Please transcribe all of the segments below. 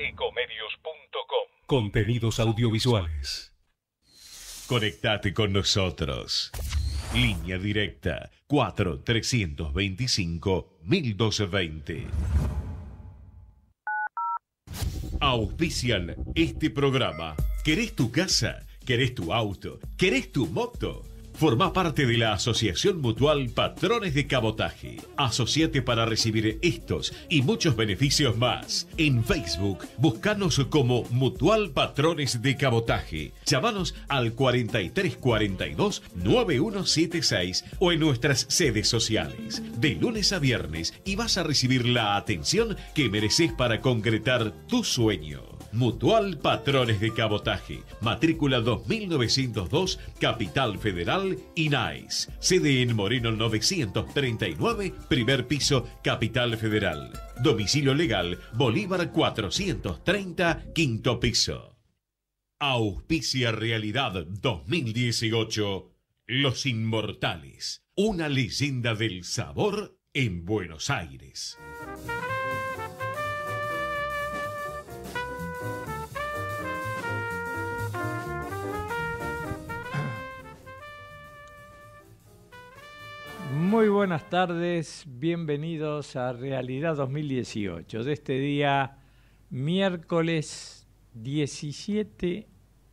ecomedios.com. Contenidos audiovisuales. Conectate con nosotros. Línea directa 4-325-1220. Auspician este programa. ¿Querés tu casa? ¿Querés tu auto? ¿Querés tu moto? Formá parte de la Asociación Mutual Patrones de Cabotaje. Asociate para recibir estos y muchos beneficios más. En Facebook, buscanos como Mutual Patrones de Cabotaje. Llámanos al 4342-9176 o en nuestras sedes sociales. De lunes a viernes y vas a recibir la atención que mereces para concretar tu sueño. Mutual Patrones de Cabotaje, matrícula 2902, Capital Federal, INAIS. Sede en Moreno 939, primer piso, Capital Federal. Domicilio legal, Bolívar 430, quinto piso. Auspicia Realidad 2018, Los Inmortales, una leyenda del sabor en Buenos Aires. Muy buenas tardes, bienvenidos a Realidad 2018 de este día miércoles 17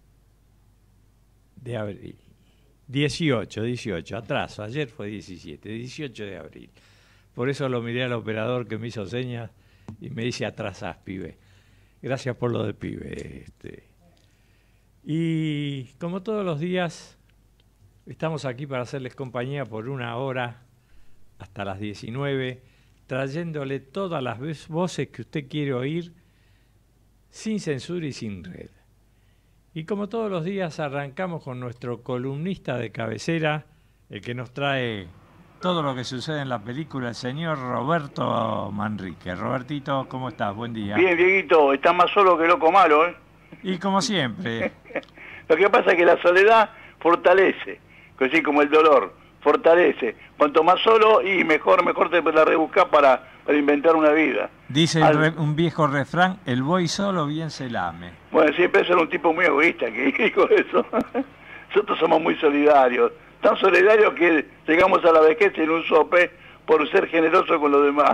de abril. 18, atraso, ayer fue 18 de abril. Por eso lo miré al operador que me hizo señas y me dice atrasás, pibe. Gracias por lo de pibe. Y como todos los días, estamos aquí para hacerles compañía por una hora hasta las 19, trayéndole todas las voces que usted quiere oír, sin censura y sin red. Y como todos los días arrancamos con nuestro columnista de cabecera, el que nos trae todo lo que sucede en la película, el señor Roberto Manrique. Robertito, ¿cómo estás? Buen día. Bien, Dieguito, estás más solo que loco malo, ¿eh? Y como siempre. Lo que pasa es que la soledad fortalece, así como el dolor, fortalece. Cuanto más solo y mejor te la rebuscás para inventar una vida. Dice un viejo refrán, el buey solo bien se lame. Bueno, siempre es un tipo muy egoísta que dijo eso. Nosotros somos muy solidarios, tan solidarios que llegamos a la vejez en un sope por ser generosos con los demás.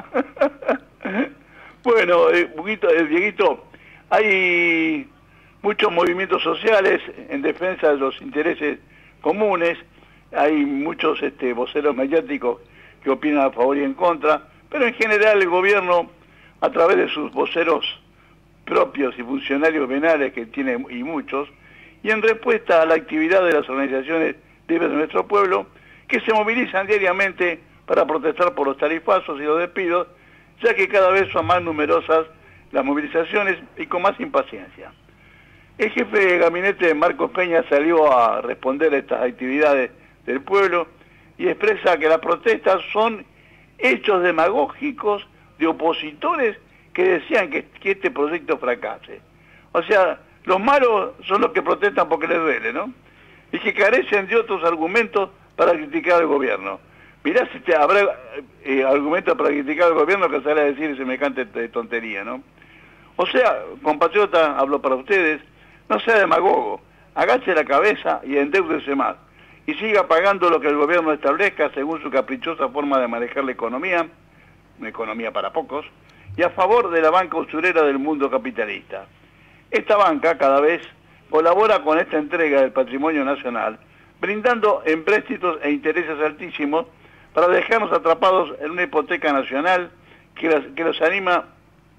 Bueno, Dieguito, hay muchos movimientos sociales en defensa de los intereses comunes. Hay muchos voceros mediáticos que opinan a favor y en contra, pero en general el gobierno, a través de sus voceros propios y funcionarios venales que tiene y muchos, y en respuesta a la actividad de las organizaciones libres de nuestro pueblo, que se movilizan diariamente para protestar por los tarifazos y los despidos, ya que cada vez son más numerosas las movilizaciones y con más impaciencia. El jefe de gabinete, Marcos Peña, salió a responder a estas actividades del pueblo y expresa que las protestas son hechos demagógicos de opositores que desean que este proyecto fracase. O sea, los malos son los que protestan porque les duele, ¿no? Y que carecen de otros argumentos para criticar al gobierno. Mirá si habrá argumentos para criticar al gobierno que sale a decir semejante tontería, ¿no? O sea, compatriota, hablo para ustedes, no sea demagogo, agache la cabeza y endeúdese más, y siga pagando lo que el gobierno establezca según su caprichosa forma de manejar la economía, una economía para pocos, y a favor de la banca usurera del mundo capitalista. Esta banca cada vez colabora con esta entrega del patrimonio nacional, brindando empréstitos e intereses altísimos para dejarnos atrapados en una hipoteca nacional que los anima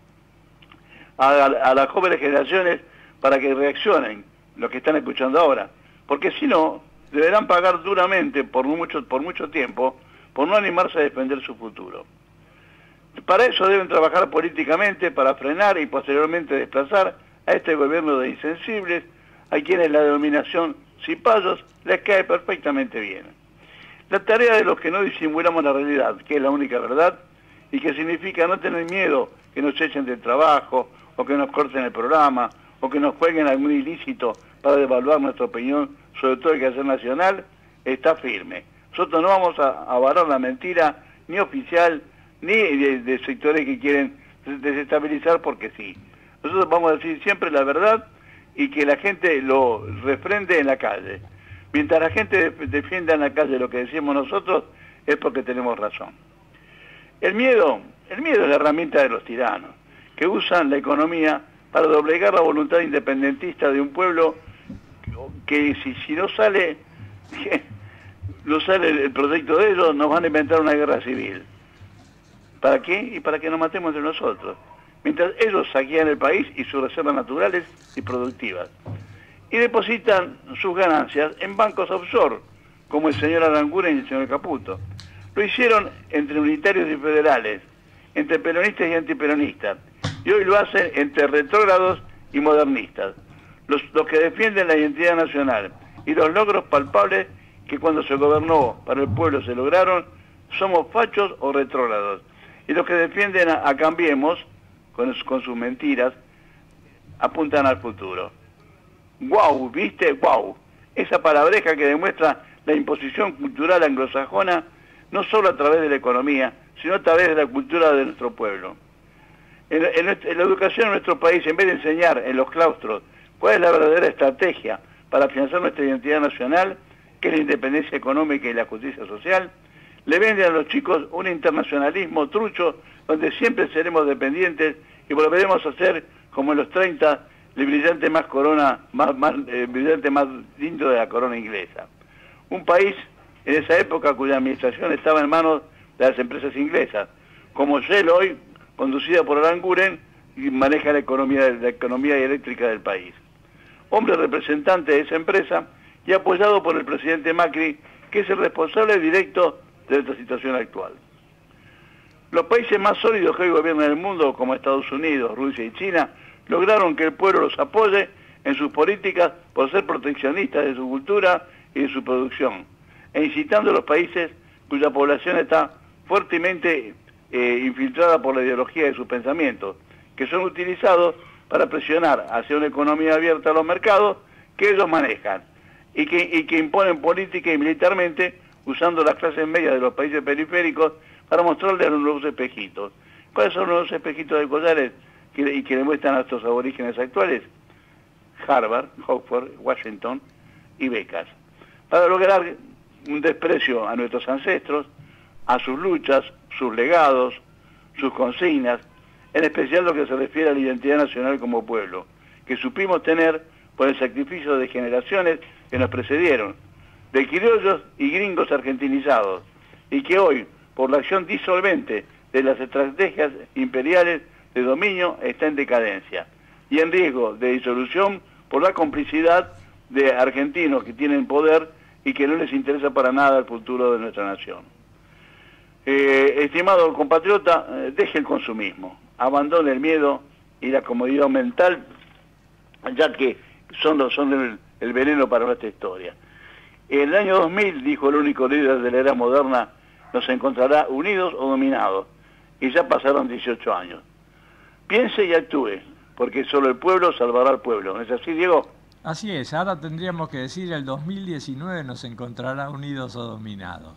a las jóvenes generaciones para que reaccionen, lo que están escuchando ahora, porque si no, deberán pagar duramente por mucho tiempo por no animarse a defender su futuro. Para eso deben trabajar políticamente para frenar y posteriormente desplazar a este gobierno de insensibles, a quienes la denominación cipayos les cae perfectamente bien. La tarea de los que no disimulamos la realidad, que es la única verdad, y que significa no tener miedo que nos echen del trabajo, o que nos corten el programa, o que nos jueguen algún ilícito para devaluar nuestra opinión sobre todo el quehacer nacional, está firme. Nosotros no vamos a avalar la mentira, ni oficial, ni de sectores que quieren desestabilizar porque sí. Nosotros vamos a decir siempre la verdad y que la gente lo refrende en la calle. Mientras la gente defienda en la calle lo que decimos nosotros, es porque tenemos razón. El miedo es la herramienta de los tiranos, que usan la economía para doblegar la voluntad independentista de un pueblo que si no sale, no sale el proyecto de ellos, nos van a inventar una guerra civil. ¿Para qué? Y para que nos matemos entre nosotros. Mientras ellos saquean el país y sus reservas naturales y productivas. Y depositan sus ganancias en bancos offshore, como el señor Aranguren y el señor Caputo. Lo hicieron entre unitarios y federales, entre peronistas y antiperonistas, y hoy lo hacen entre retrógrados y modernistas, los que defienden la identidad nacional y los logros palpables que cuando se gobernó para el pueblo se lograron, somos fachos o retrógrados, y los que defienden a Cambiemos, con sus mentiras, apuntan al futuro. ¡Guau! ¿Viste? ¡Guau! Esa palabreja que demuestra la imposición cultural anglosajona, no solo a través de la economía, sino a través de la cultura de nuestro pueblo. En la educación en nuestro país, en vez de enseñar en los claustros cuál es la verdadera estrategia para afianzar nuestra identidad nacional, que es la independencia económica y la justicia social, le venden a los chicos un internacionalismo trucho donde siempre seremos dependientes y volveremos a ser, como en los 30, el brillante más brillante más lindo de la corona inglesa. Un país en esa época cuya administración estaba en manos de las empresas inglesas, como Shell hoy, conducida por Aranguren, y maneja la economía eléctrica del país. Hombre representante de esa empresa y apoyado por el presidente Macri, que es el responsable directo de esta situación actual. Los países más sólidos que hoy gobiernan el mundo, como Estados Unidos, Rusia y China, lograron que el pueblo los apoye en sus políticas por ser proteccionistas de su cultura y de su producción, e incitando a los países cuya población está fuertemente infiltrada por la ideología de sus pensamientos, que son utilizados para presionar hacia una economía abierta a los mercados que ellos manejan y que imponen política y militarmente usando las clases medias de los países periféricos para mostrarles los nuevos espejitos. ¿Cuáles son los nuevos espejitos de collares que le muestran a estos aborígenes actuales? Harvard, Oxford, Washington y becas. Para lograr un desprecio a nuestros ancestros, a sus luchas, sus legados, sus consignas, en especial lo que se refiere a la identidad nacional como pueblo, que supimos tener por el sacrificio de generaciones que nos precedieron, de criollos y gringos argentinizados, y que hoy, por la acción disolvente de las estrategias imperiales de dominio, está en decadencia, y en riesgo de disolución por la complicidad de argentinos que tienen poder y que no les interesa para nada el futuro de nuestra nación. Estimado compatriota, deje el consumismo, abandone el miedo y la comodidad mental, ya que son el veneno para nuestra historia. En el año 2000, dijo el único líder de la era moderna, nos encontrará unidos o dominados, y ya pasaron 18 años. Piense y actúe, porque solo el pueblo salvará al pueblo. ¿No es así, Diego? Así es, ahora tendríamos que decir el 2019 nos encontrará unidos o dominados.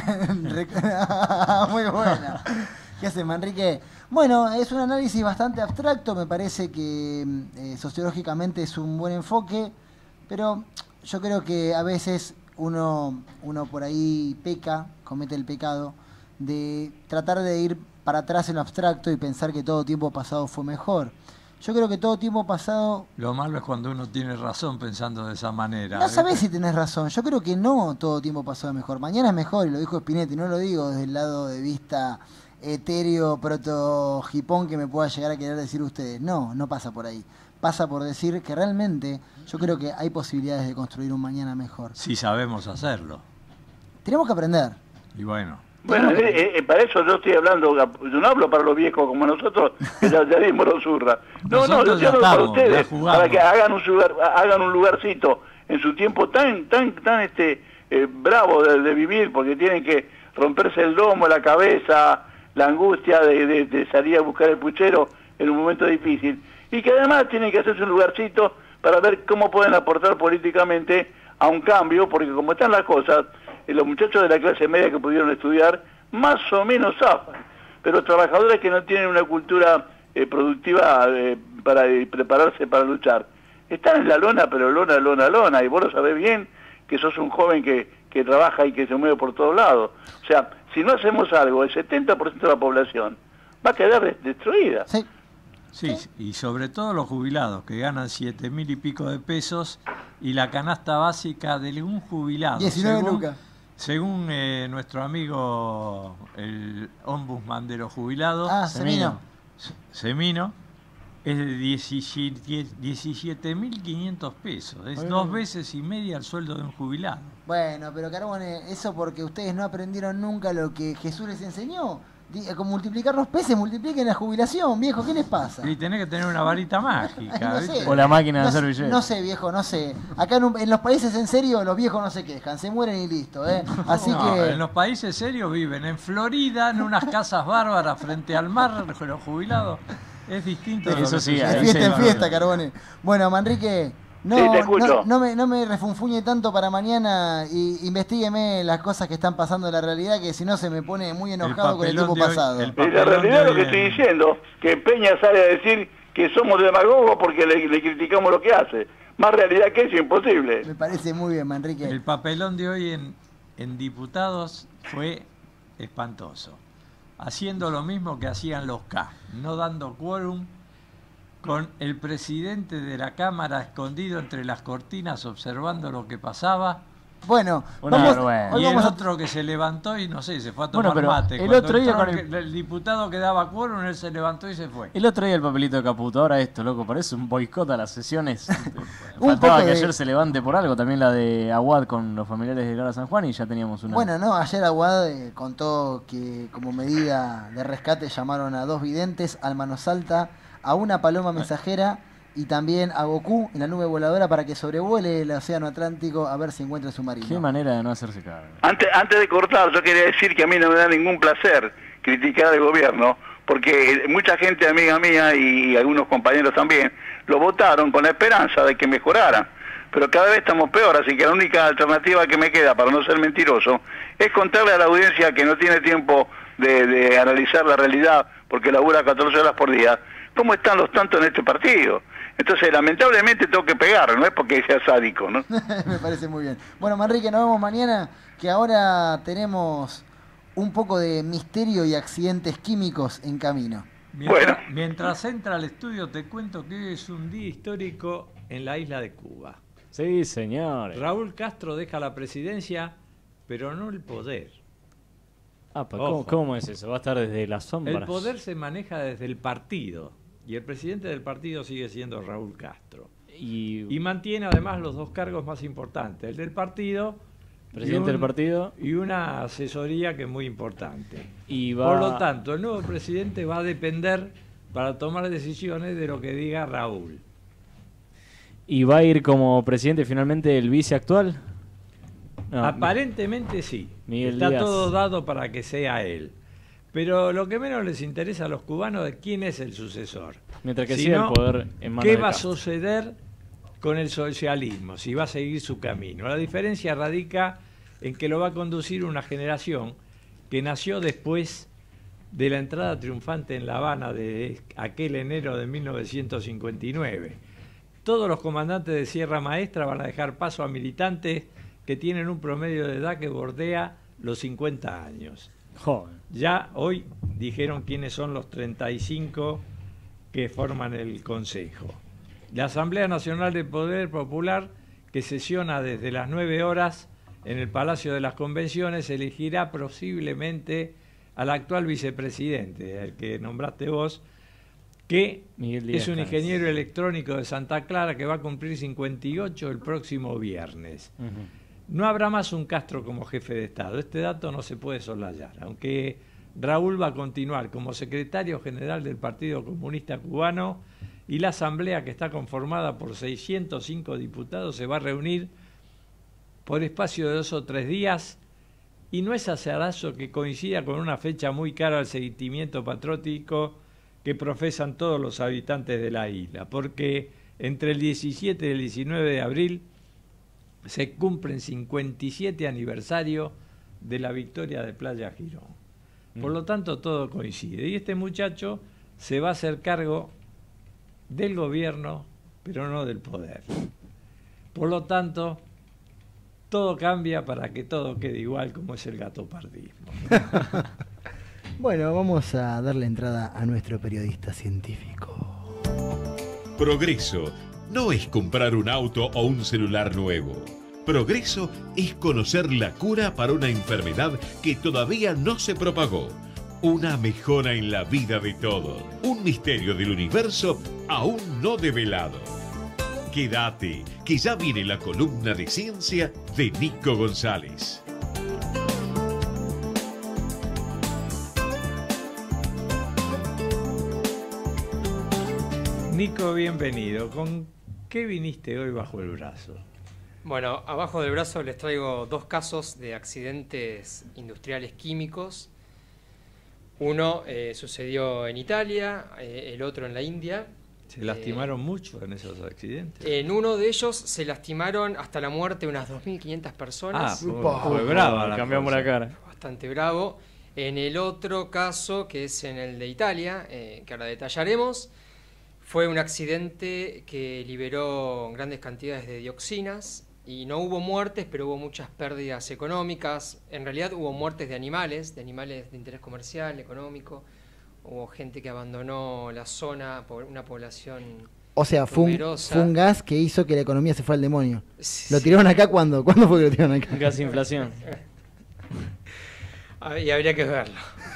Muy buena. ¿Qué hace, Manrique? Bueno, es un análisis bastante abstracto, me parece que sociológicamente es un buen enfoque, pero yo creo que a veces uno por ahí peca, comete el pecado de tratar de ir para atrás en lo abstracto y pensar que todo tiempo pasado fue mejor. Yo creo que todo tiempo pasado... Lo malo es cuando uno tiene razón pensando de esa manera. No sabés si tenés razón. Yo creo que no todo tiempo pasado es mejor. Mañana es mejor, y lo dijo Spinetti. No lo digo desde el lado de vista etéreo, proto-hipón que me pueda llegar a querer decir ustedes. No, no pasa por ahí. Pasa por decir que realmente yo creo que hay posibilidades de construir un mañana mejor. Si sabemos hacerlo. Tenemos que aprender. Y bueno... Bueno, para eso yo estoy hablando, yo no hablo para los viejos como nosotros, que ya dimos los zurras. No, yo estoy hablando para ustedes, para que hagan un lugarcito en su tiempo tan bravo de vivir, porque tienen que romperse el lomo, la cabeza, la angustia de salir a buscar el puchero en un momento difícil, y que además tienen que hacerse un lugarcito para ver cómo pueden aportar políticamente a un cambio, porque como están las cosas, los muchachos de la clase media que pudieron estudiar más o menos zafan, pero los trabajadores que no tienen una cultura productiva y prepararse para luchar. Están en la lona, pero lona, y vos lo sabés bien que sos un joven que trabaja y que se mueve por todos lados. O sea, si no hacemos algo, el 70% de la población va a quedar destruida. Sí. Sí, y sobre todo los jubilados, que ganan 7.000 y pico de pesos, y la canasta básica de un jubilado. 19 lucas. Según nuestro amigo, el ombudsman de los jubilados, Semino, es de 17.500 pesos. Es 2 veces y media el sueldo de un jubilado. Bueno, pero Carbone, eso porque ustedes no aprendieron nunca lo que Jesús les enseñó. Con multiplicar los peces, multipliquen la jubilación, viejo, ¿qué les pasa? Y tenés que tener una varita mágica. No sé. O la máquina de hacer billetes. No sé, viejo, no sé. Acá en los países en serio, los viejos no se quejan, se mueren y listo, ¿eh? Así que... En los países serios viven en Florida, en unas casas bárbaras frente al mar, los jubilados. Es distinto. Eso sí, de fiesta en fiesta, Carbone. Bueno, Manrique... No, sí, te escucho. no me refunfuñe tanto para mañana y investigueme las cosas que están pasando en la realidad, que si no se me pone muy enojado con el tiempo pasado. Y la realidad es lo que estoy diciendo, que Peña sale a decir que somos demagogos porque le criticamos lo que hace. Más realidad que eso, imposible. Me parece muy bien, Manrique. El papelón de hoy en diputados fue espantoso. Haciendo lo mismo que hacían los K, no dando quórum, con el presidente de la Cámara escondido entre las cortinas observando lo que pasaba. Bueno, y el otro que se levantó y no sé, se fue a tomar mate. El otro día con el diputado que daba quórum, él se levantó y se fue. El otro día el papelito de Caputo, ahora esto, loco, parece un boicot a las sesiones. Un Faltaba poco que de... ayer se levante por algo, también la de Aguad con los familiares de Lara San Juan y ya teníamos una... Bueno, no, ayer Aguad contó que como medida de rescate llamaron a 2 videntes, al Mano Salta, a una paloma mensajera y también a Goku en la nube voladora para que sobrevuele el océano Atlántico a ver si encuentra el submarino. Qué manera de no hacerse cargo. Antes de cortar, yo quería decir que a mí no me da ningún placer criticar al gobierno, porque mucha gente amiga mía y algunos compañeros también lo votaron con la esperanza de que mejorara. Pero cada vez estamos peor, así que la única alternativa que me queda para no ser mentiroso es contarle a la audiencia que no tiene tiempo de analizar la realidad porque labura 14 horas por día, cómo están los tantos en este partido. Entonces, lamentablemente tengo que pegar, no es porque sea sádico, ¿no? Me parece muy bien. Bueno, Manrique, nos vemos mañana, que ahora tenemos un poco de misterio y accidentes químicos en camino. Mientras entra al estudio, te cuento que hoy es un día histórico en la isla de Cuba. Sí, señor. Raúl Castro deja la presidencia, pero no el poder. ¿Cómo es eso? ¿Va a estar desde las sombras? El poder se maneja desde el partido. Y el presidente del partido sigue siendo Raúl Castro. Y mantiene además los 2 cargos más importantes, el del partido, presidente del partido, y una asesoría que es muy importante. Y por lo tanto, el nuevo presidente va a depender para tomar decisiones de lo que diga Raúl. ¿Y va a ir como presidente finalmente el vice actual? No, aparentemente sí. Miguel Está Díaz. todo dado para que sea él. Pero lo que menos les interesa a los cubanos es quién es el sucesor. Mientras que siga el poder en manos ¿qué de va a Castro? suceder con el socialismo? Si va a seguir su camino. La diferencia radica en que lo va a conducir una generación que nació después de la entrada triunfante en La Habana de aquel enero de 1959. Todos los comandantes de Sierra Maestra van a dejar paso a militantes que tienen un promedio de edad que bordea los 50 años. Joven. Ya hoy dijeron quiénes son los 35 que forman el Consejo. La Asamblea Nacional del Poder Popular, que sesiona desde las 9 horas en el Palacio de las Convenciones, elegirá posiblemente al actual vicepresidente, el que nombraste vos, que es un ingeniero electrónico de Santa Clara que va a cumplir 58 el próximo viernes. No habrá más un Castro como jefe de Estado. Este dato no se puede soslayar. Aunque Raúl va a continuar como secretario general del Partido Comunista Cubano y la asamblea, que está conformada por 605 diputados, se va a reunir por espacio de 2 o 3 días y no es azaroso que coincida con una fecha muy cara al sentimiento patriótico que profesan todos los habitantes de la isla, porque entre el 17 y el 19 de abril se cumplen 57 aniversario de la victoria de Playa Girón. Por lo tanto, todo coincide. Y este muchacho se va a hacer cargo del gobierno, pero no del poder. Por lo tanto, todo cambia para que todo quede igual como es el gatopardismo. Bueno, vamos a darle entrada a nuestro periodista científico. Progreso no es comprar un auto o un celular nuevo. Progreso es conocer la cura para una enfermedad que todavía no se propagó. Una mejora en la vida de todos. Un misterio del universo aún no develado. Quédate, que ya viene la columna de ciencia de Nico González. Nico, bienvenido. ¿Con qué viniste hoy bajo el brazo? Bueno, abajo del brazo les traigo 2 casos de accidentes industriales químicos. Uno sucedió en Italia, el otro en la India. ¿Se lastimaron mucho en esos accidentes? En uno de ellos se lastimaron hasta la muerte unas 2.500 personas. Fue brava la Cambiamos cosa. la cara. Bastante bravo. En el otro caso, que es en el de Italia, que ahora detallaremos, fue un accidente que liberó grandes cantidades de dioxinas y no hubo muertes, pero hubo muchas pérdidas económicas. En realidad hubo muertes de animales de interés comercial, económico. Hubo gente que abandonó la zona por una población O sea, fue numerosa. un gas que hizo que la economía se fue al demonio. Sí. ¿Lo tiraron acá cuándo? ¿Cuándo fue que lo tiraron acá? Gas inflación. Y habría que verlo.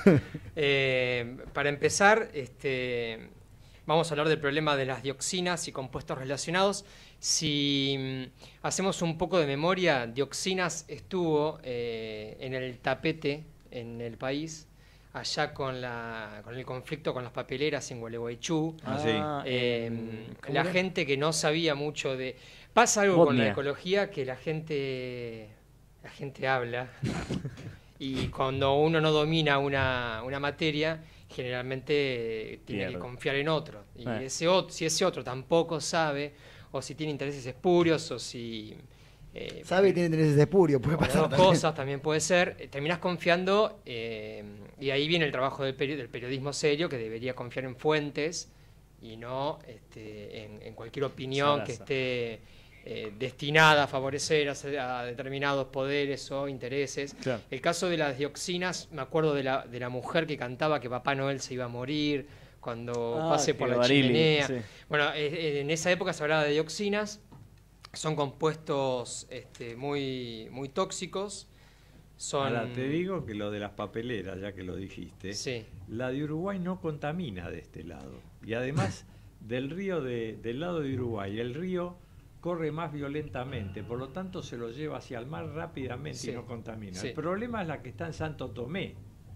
Para empezar, vamos a hablar del problema de las dioxinas y compuestos relacionados. Si hacemos un poco de memoria, dioxinas estuvo en el tapete en el país, allá con el conflicto con las papeleras en Gualeguaychú. La gente que no sabía mucho de... Pasa algo con la Botnia. ecología que la gente habla y cuando uno no domina una materia, generalmente tiene Pierde. que confiar en otro. Y si ese otro tampoco sabe, o si tiene intereses espurios, o si... Sabe que tiene intereses espurios, puede o las pasar dos también. cosas también puede ser, terminás confiando, y ahí viene el trabajo del periodismo serio, que debería confiar en fuentes y no en cualquier opinión que esté destinada a favorecer a determinados poderes o intereses. Claro. El caso de las dioxinas, me acuerdo de la mujer que cantaba que Papá Noel se iba a morir cuando pase por la Barili, chimenea. sí. Bueno, en esa época se hablaba de dioxinas. Son compuestos muy, muy tóxicos. Ahora, te digo que lo de las papeleras, ya que lo dijiste, Sí. la de Uruguay no contamina de este lado. Y además, del lado de Uruguay, el río corre más violentamente, por lo tanto se lo lleva hacia el mar rápidamente Sí. y no contamina. Sí. El problema es la que está en Santo Tomé,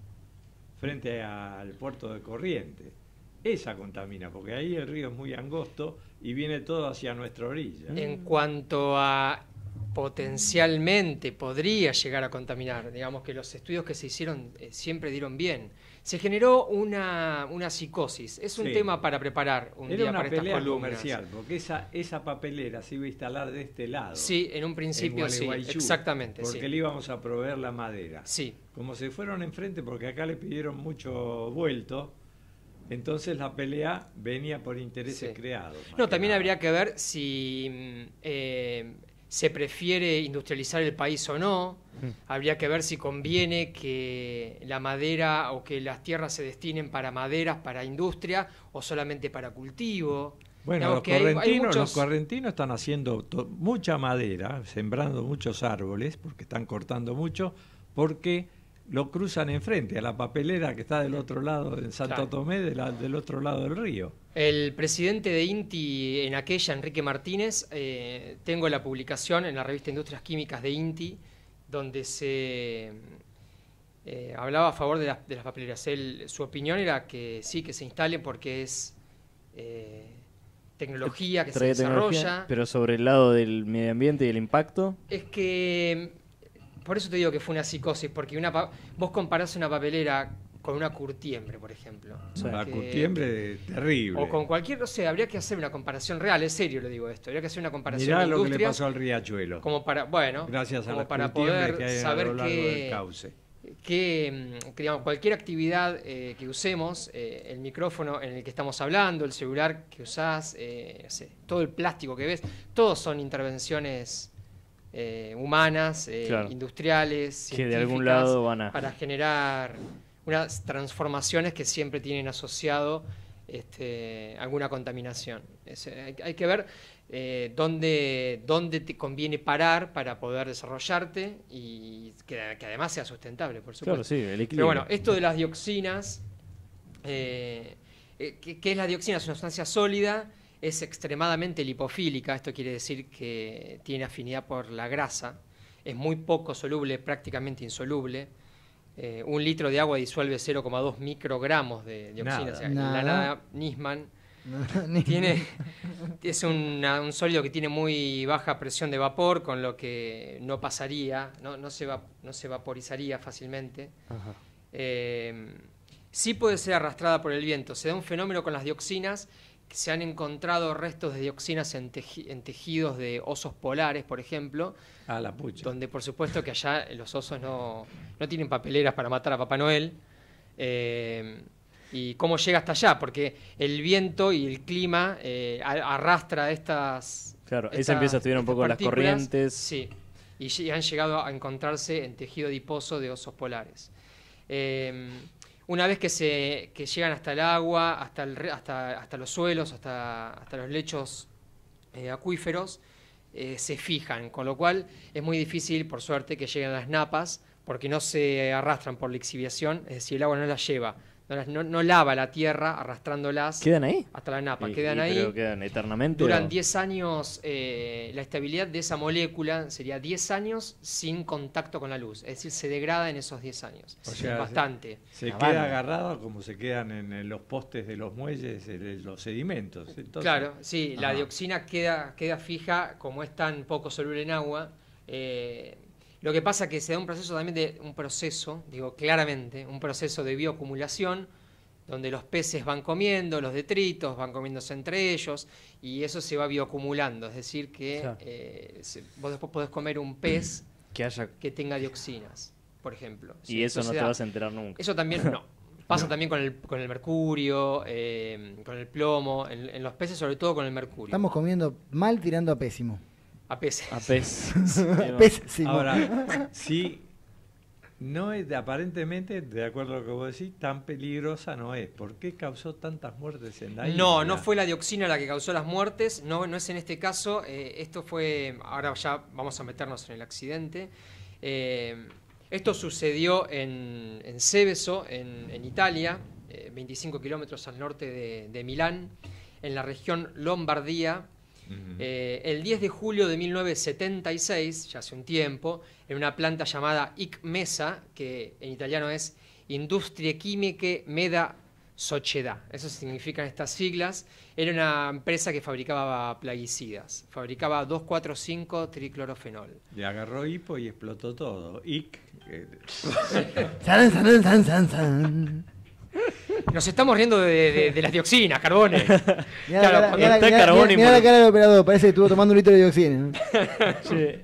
frente al puerto de Corrientes. Esa contamina, porque ahí el río es muy angosto y viene todo hacia nuestra orilla. En cuanto a potencialmente podría llegar a contaminar, digamos que los estudios que se hicieron siempre dieron bien. Se generó una psicosis. Es un Sí. tema para preparar un Era día una para estas pelea columnas. comercial, porque esa papelera se iba a instalar de este lado. Sí, en un principio en sí, Gualeguaychú, exactamente. porque Sí. le íbamos a proveer la madera. Sí. Como se fueron enfrente, porque acá le pidieron mucho vuelto, entonces la pelea venía por intereses Sí. creados. más No, que también nada. habría que ver si se prefiere industrializar el país o no. Habría que ver si conviene que la madera o que las tierras se destinen para maderas, para industria o solamente para cultivo. Bueno, Digamos los que hay correntinos, muchos- están haciendo mucha madera, sembrando muchos árboles, porque están cortando mucho, porque lo cruzan enfrente a la papelera que está del otro lado, en Santo Claro. Tomé, del otro lado del río. El presidente de INTI en aquella, Enrique Martínez, tengo la publicación en la revista Industrias Químicas de INTI, donde se hablaba a favor de las papeleras. Su opinión era que sí, que se instalen porque es tecnología que se Trae tecnología, desarrolla. pero sobre el lado del medio ambiente y el impacto. Es que, por eso te digo que fue una psicosis, porque vos comparás una papelera con una curtiembre, por ejemplo. La Que- curtiembre terrible. O con cualquier, no sé, habría que hacer una comparación real, es serio le digo esto, habría que hacer una comparación Mirá de lo que le industria pasó al riachuelo. como para, bueno, Gracias a como las para curtiembres poder que hay a saber lo largo del qué, cauce. digamos, cualquier actividad que usemos, el micrófono en el que estamos hablando, el celular que usás, no sé, todo el plástico que ves, todos son intervenciones humanas, Claro. industriales, Que de algún científicas, lado van a... para generar unas transformaciones que siempre tienen asociado alguna contaminación. Hay que ver dónde te conviene parar para poder desarrollarte y que además sea sustentable, por supuesto. Claro, sí, el equilibrio. Pero bueno, esto de las dioxinas, ¿qué es la dioxina? Es una sustancia sólida, es extremadamente lipofílica, esto quiere decir que tiene afinidad por la grasa, es muy poco soluble, prácticamente insoluble. 1 litro de agua disuelve 0,2 microgramos de dioxina. Nada. O sea, Nada. la nada Nisman es un sólido que tiene muy baja presión de vapor, con lo que no pasaría, no se vaporizaría fácilmente. Ajá. Sí puede ser arrastrada por el viento. Se da un fenómeno con las dioxinas, que se han encontrado restos de dioxinas en tejidos de osos polares, por ejemplo, A la pucha. donde por supuesto que allá los osos no tienen papeleras para matar a Papá Noel. ¿Y cómo llega hasta allá? Porque el viento y el clima arrastra estas... Claro, ahí se empieza a estudiar un estas poco las partículas. corrientes. Sí, y han llegado a encontrarse en tejido adiposo de osos polares. Una vez que llegan hasta el agua, hasta los suelos, hasta los lechos acuíferos, se fijan, con lo cual es muy difícil, por suerte, que lleguen a las napas, porque no se arrastran por lixiviación, es decir, el agua no las lleva, no lava la tierra arrastrándolas ¿Quedan ahí? hasta la napa, Y- quedan y- ahí. ¿Pero quedan eternamente? Duran o- 10 años, la estabilidad de esa molécula sería 10 años sin contacto con la luz, es decir, se degrada en esos 10 años. O sea, bastante. Se La queda banda. agarrado como se quedan en los postes de los muelles, los sedimentos. Entonces, Claro, sí, la Ajá. dioxina queda fija, como es tan poco soluble en agua. Lo que pasa es que se da un proceso también digo claramente, un proceso de bioacumulación, donde los peces van comiendo, los detritos van comiéndose entre ellos, y eso se va bioacumulando. Es decir, que Claro. vos después podés comer un pez Que haya... que tenga dioxinas, por ejemplo. Y Sí, eso no se te da. vas a enterar nunca. Eso también no. Pasa también con el mercurio, con el plomo, en los peces sobre todo con el mercurio. Estamos comiendo mal tirando a pésimo. A peces. A pez. Pésimo. Ahora, sí, no es aparentemente, de acuerdo a lo que vos decís, tan peligrosa no es. ¿Por qué causó tantas muertes en la No, India? no fue la dioxina la que causó las muertes, no es en este caso, esto fue, ahora ya vamos a meternos en el accidente. Esto sucedió en Seveso, en Italia, 25 kilómetros al norte de Milán, en la región Lombardía. El 10 de julio de 1976, ya hace un tiempo, en una planta llamada ICMESA, que en italiano es Industrie Chimiche Meda Società, eso significan estas siglas, era una empresa que fabricaba plaguicidas, fabricaba 2,4,5-triclorofenol. Le agarró hipo y explotó todo. San, san, san, san, san. Nos estamos riendo de las dioxinas, carbones. Mirá Claro, la cara- porque mirá la- está mirá- carbón mirá la involucrado. cara del operador, parece que estuvo tomando un litro de dioxina. Che,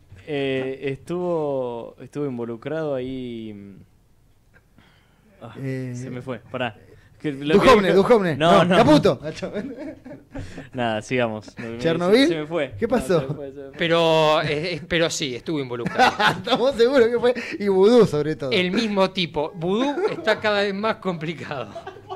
estuvo involucrado ahí... Ah, se me fue, pará. Dujovne. No, no. Caputo. Nada, sigamos. ¿Chernobyl? Se me fue. ¿Qué pasó? No, se me fue. Pero sí, estuvo involucrado. Estamos seguros que fue. Y vudú, sobre todo. El mismo tipo. Vudú está cada vez más complicado.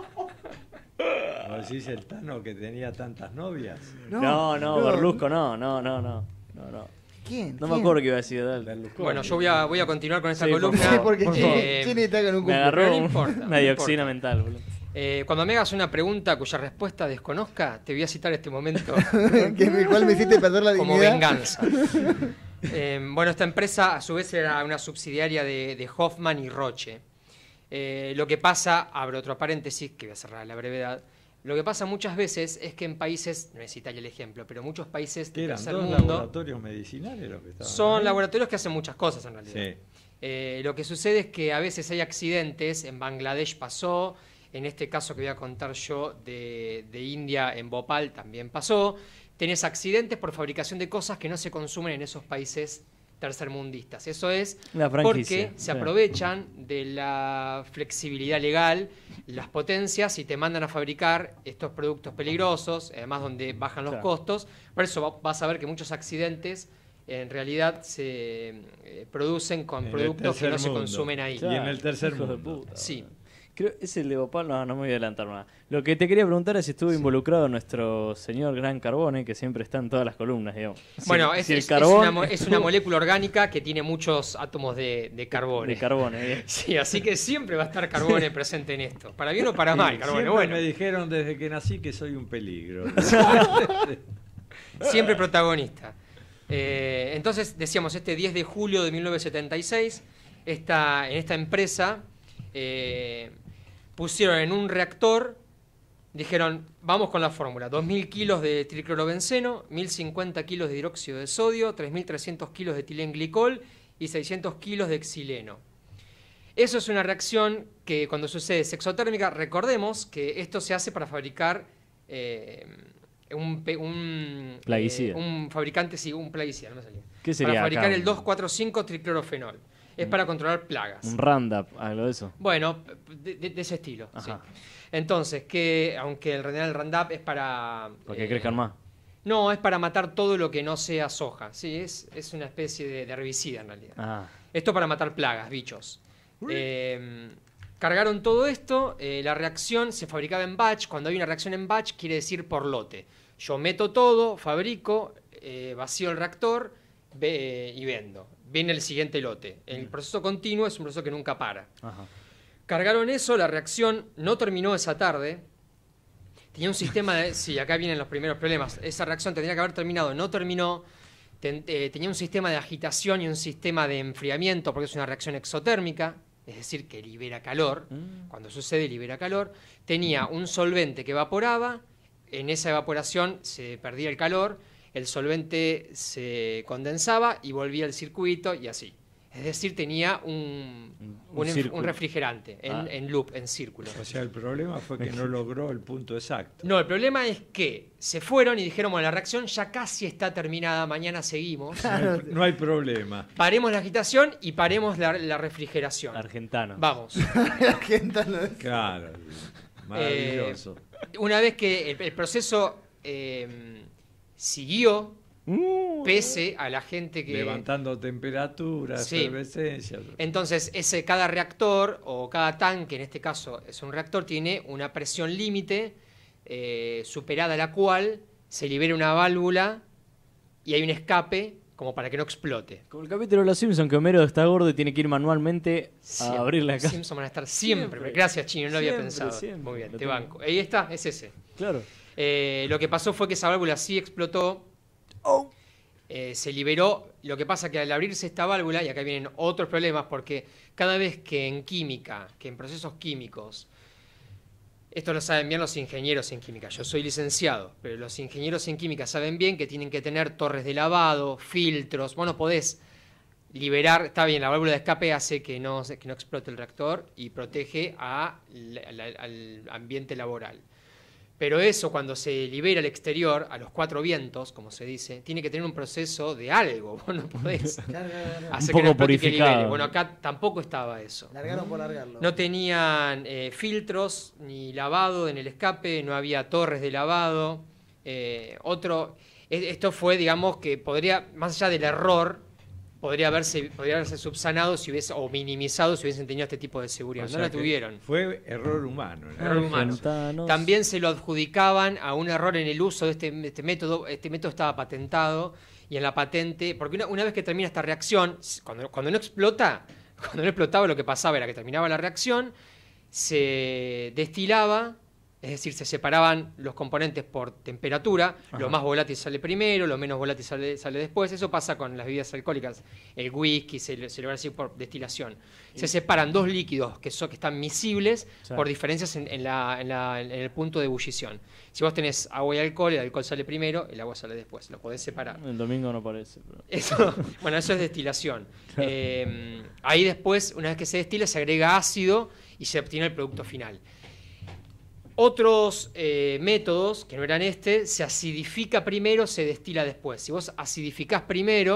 ¿Vos decís el Tano que tenía tantas novias? No, Berlusco, no. ¿Quién? No me ¿Quién? acuerdo qué iba a decir. Dale. Berlusconi. Bueno, yo voy a continuar con esta Sí, por columna. Sí, porque Por Chini, favor. Chini está con un Me cumple. agarró no importa, una no dioxina importa. mental, boludo. Cuando me hagas una pregunta cuya respuesta desconozca, te voy a citar este momento ¿Cuál me hiciste perder la como dignidad? venganza. Bueno, esta empresa a su vez era una subsidiaria de Hoffman y Roche. Lo que pasa, abro otro paréntesis, que voy a cerrar a la brevedad, lo que pasa muchas veces es que en países, no es Italia el ejemplo, pero muchos países ¿Qué del eran? tercer ¿Dos mundo laboratorios medicinales los que estaban son ahí? laboratorios que hacen muchas cosas en realidad. Sí. Lo que sucede es que a veces hay accidentes, en Bangladesh pasó, en este caso que voy a contar yo de India, en Bhopal también pasó. Tenés accidentes por fabricación de cosas que no se consumen en esos países tercermundistas. Eso es La franquicia, porque se aprovechan de la flexibilidad legal, las potencias, y te mandan a fabricar estos productos peligrosos, además donde bajan los costos. Por eso vas a ver que muchos accidentes en realidad se producen con productos que no se consumen ahí. Y en el tercer mundo. Sí. Creo, es el de Bhopal, no me voy a adelantar más. Lo que te quería preguntar es si estuvo involucrado nuestro señor Gran Carbone, que siempre está en todas las columnas, digamos. Bueno, si es una molécula orgánica que tiene muchos átomos de carbono. De carbono, bien. Sí, así que siempre va a estar carbone presente en esto. Para bien o para mal, carbone. Siempre Bueno, me dijeron desde que nací que soy un peligro. siempre protagonista. Entonces, decíamos, este 10 de julio de 1976, en esta empresa pusieron en un reactor, dijeron, vamos con la fórmula, 2.000 kilos de triclorobenceno, 1.050 kilos de hidróxido de sodio, 3.300 kilos de etilenglicol y 600 kilos de xileno. Eso es una reacción que cuando sucede es exotérmica. Recordemos que esto se hace para fabricar un plaguicida. Un fabricante, sí, un plaguicida, no me salía. ¿Qué sería para fabricar acá? el 2,4,5 triclorofenol. Es para controlar plagas. Un Roundup, algo de eso. Bueno, de ese estilo. Sí. Ajá. Entonces, que aunque en realidad el Roundup es para... Para que crezcan más. No, es para matar todo lo que no sea soja. Sí, es una especie de herbicida en realidad. Ah. Esto para matar plagas, bichos. Cargaron todo esto, la reacción se fabricaba en batch. Cuando hay una reacción en batch quiere decir por lote. Yo meto todo, fabrico, vacío el reactor y vendo. Viene el siguiente lote. El proceso continuo es un proceso que nunca para. Ajá. Cargaron eso, la reacción no terminó esa tarde. Tenía un sistema de... Sí, acá vienen los primeros problemas. Esa reacción tendría que haber terminado, no terminó. Tenía un sistema de agitación y un sistema de enfriamiento, porque es una reacción exotérmica, es decir, que libera calor. Cuando sucede, libera calor. Tenía un solvente que evaporaba, en esa evaporación se perdía el calor, el solvente se condensaba y volvía al circuito y así. Es decir, tenía un refrigerante en loop, en círculo. O sea, el problema fue que no logró el punto exacto. No, el problema es que se fueron y dijeron, bueno, la reacción ya casi está terminada, mañana seguimos. No hay problema. Paremos la agitación y paremos la refrigeración. Argentano. Vamos. Claro, maravilloso. Una vez que el proceso siguió, pese a la gente que... Levantando temperatura, Sí. efervescencia. Entonces, cada reactor o cada tanque, en este caso es un reactor, tiene una presión límite superada la cual se libera una válvula y hay un escape como para que no explote. Como el capítulo de Los Simpsons, que Homero está gordo y tiene que ir manualmente a Siempre. abrir la caja. Simpson van a estar siempre. Siempre. Gracias, Chino, no lo había Siempre, pensado. siempre. Muy bien, Lo te tengo. banco. Ahí está, es ese. Claro. Lo que pasó fue que esa válvula sí explotó. Se liberó. Lo que pasa que al abrirse esta válvula, y acá vienen otros problemas, porque cada vez que en química, que en procesos químicos, esto lo saben bien los ingenieros en química, yo soy licenciado, pero los ingenieros en química saben bien que tienen que tener torres de lavado, filtros. Vos no podés liberar, está bien, la válvula de escape hace que no explote el reactor y protege al ambiente laboral. Pero eso, cuando se libera al exterior, a los cuatro vientos, como se dice, tiene que tener un proceso de algo. Vos no podés hacer poco que no explote y que purificado. libere. Bueno, acá tampoco estaba eso. Largaron por largarlo. No tenían filtros ni lavado en el escape, no había torres de lavado. Esto fue, digamos, que podría, más allá del error, podría haberse subsanado o minimizado si hubiesen tenido este tipo de seguridad. O No sea la que tuvieron. Fue error humano. Error humano. Argentanos. También se lo adjudicaban a un error en el uso de este método. Este método estaba patentado y en la patente, porque una vez que termina esta reacción, cuando no explotaba, lo que pasaba era que terminaba la reacción, se destilaba, es decir, se separaban los componentes por temperatura. Ajá. Lo más volátil sale primero, lo menos volátil sale después. Eso pasa con las bebidas alcohólicas. El whisky se logra así por destilación. Se separan dos líquidos que están miscibles por diferencias en el punto de ebullición. Si vos tenés agua y alcohol, el alcohol sale primero, el agua sale después. Lo podés separar. El domingo no parece. Pero... Eso es destilación. Ahí después, una vez que se destila, se agrega ácido y se obtiene el producto final. Otros métodos, que no eran se acidifica primero, se destila después. Si vos acidificás primero,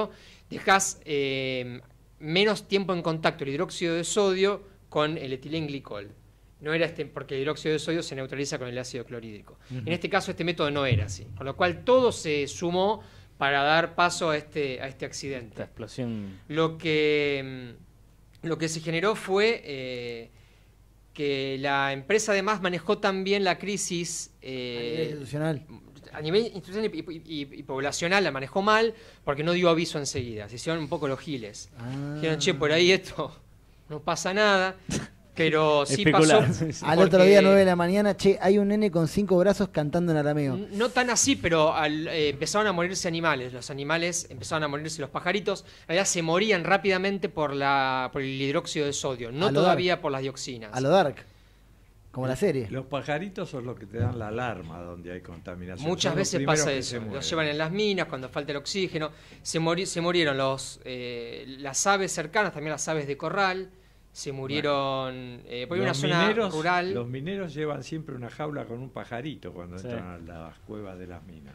dejás menos tiempo en contacto el hidróxido de sodio con el etilenglicol. No era porque el hidróxido de sodio se neutraliza con el ácido clorhídrico. En este caso este método no era así, con lo cual todo se sumó para dar paso a este accidente. Esta explosión. Lo que se generó fue que la empresa además manejó también la crisis institucional. a nivel institucional y poblacional, la manejó mal porque no dio aviso enseguida. Se hicieron un poco los giles. Dijeron, che, por ahí esto no pasa nada. Pero sí pasó. Al otro día, 9 de la mañana, che, hay un nene con 5 brazos cantando en arameo. No tan así, pero empezaron a morirse animales. Los animales empezaron a morirse, los pajaritos. En realidad se morían rápidamente por el hidróxido de sodio, no todavía por las dioxinas. A lo Dark, como la serie. Los pajaritos son los que te dan la alarma donde hay contaminación. Muchas veces pasa eso. Los llevan en las minas cuando falta el oxígeno. Se murieron las aves cercanas, también las aves de corral. Se murieron por una zona rural. Los mineros llevan siempre una jaula con un pajarito cuando entran a las cuevas de las minas.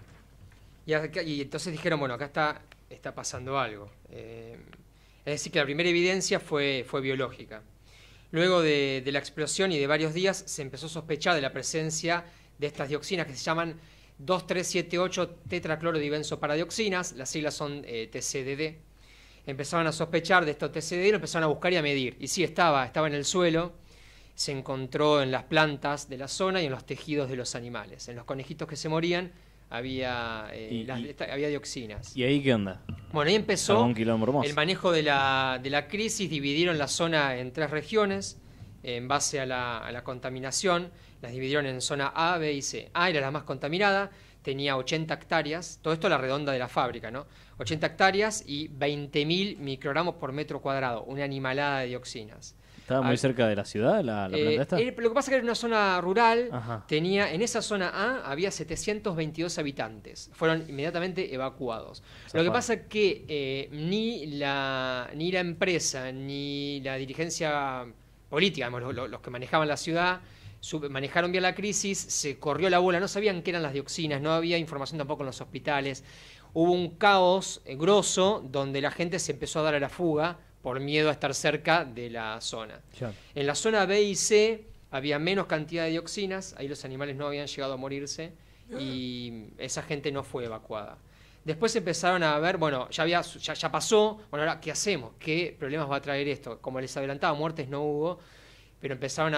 Y entonces dijeron, bueno, acá está pasando algo. Es decir, que la primera evidencia fue biológica. Luego de la explosión y de varios días se empezó a sospechar de la presencia de estas dioxinas que se llaman 2,3,7,8 tetraclorodibenzoparadioxinas. Las siglas son TCDD. Empezaron a sospechar de estos TCD y lo empezaron a buscar y a medir. Y sí, estaba en el suelo, se encontró en las plantas de la zona y en los tejidos de los animales. En los conejitos que se morían había dioxinas. ¿Y ahí qué onda? Bueno, ahí empezó el manejo de la crisis. Dividieron la zona en 3 regiones en base a la contaminación. Las dividieron en zona A, B y C. A era la más contaminada, tenía 80 hectáreas, todo esto a la redonda de la fábrica, ¿no? 80 hectáreas y 20.000 microgramos por metro cuadrado, una animalada de dioxinas. ¿Estaba muy cerca de la ciudad la planta esta? Lo que pasa es que era una zona rural. Ajá. En esa zona A había 722 habitantes. Fueron inmediatamente evacuados. Lo que pasa es que ni la empresa ni la dirigencia política, los que manejaban la ciudad, manejaron bien la crisis, se corrió la bola, no sabían qué eran las dioxinas, no había información tampoco en los hospitales. Hubo un caos grosso donde la gente se empezó a dar a la fuga por miedo a estar cerca de la zona. Claro. En la zona B y C había menos cantidad de dioxinas, ahí los animales no habían llegado a morirse y esa gente no fue evacuada. Después empezaron a ver, bueno, ya pasó, bueno, ahora, ¿qué hacemos? ¿Qué problemas va a traer esto? Como les adelantaba, muertes no hubo, pero empezaron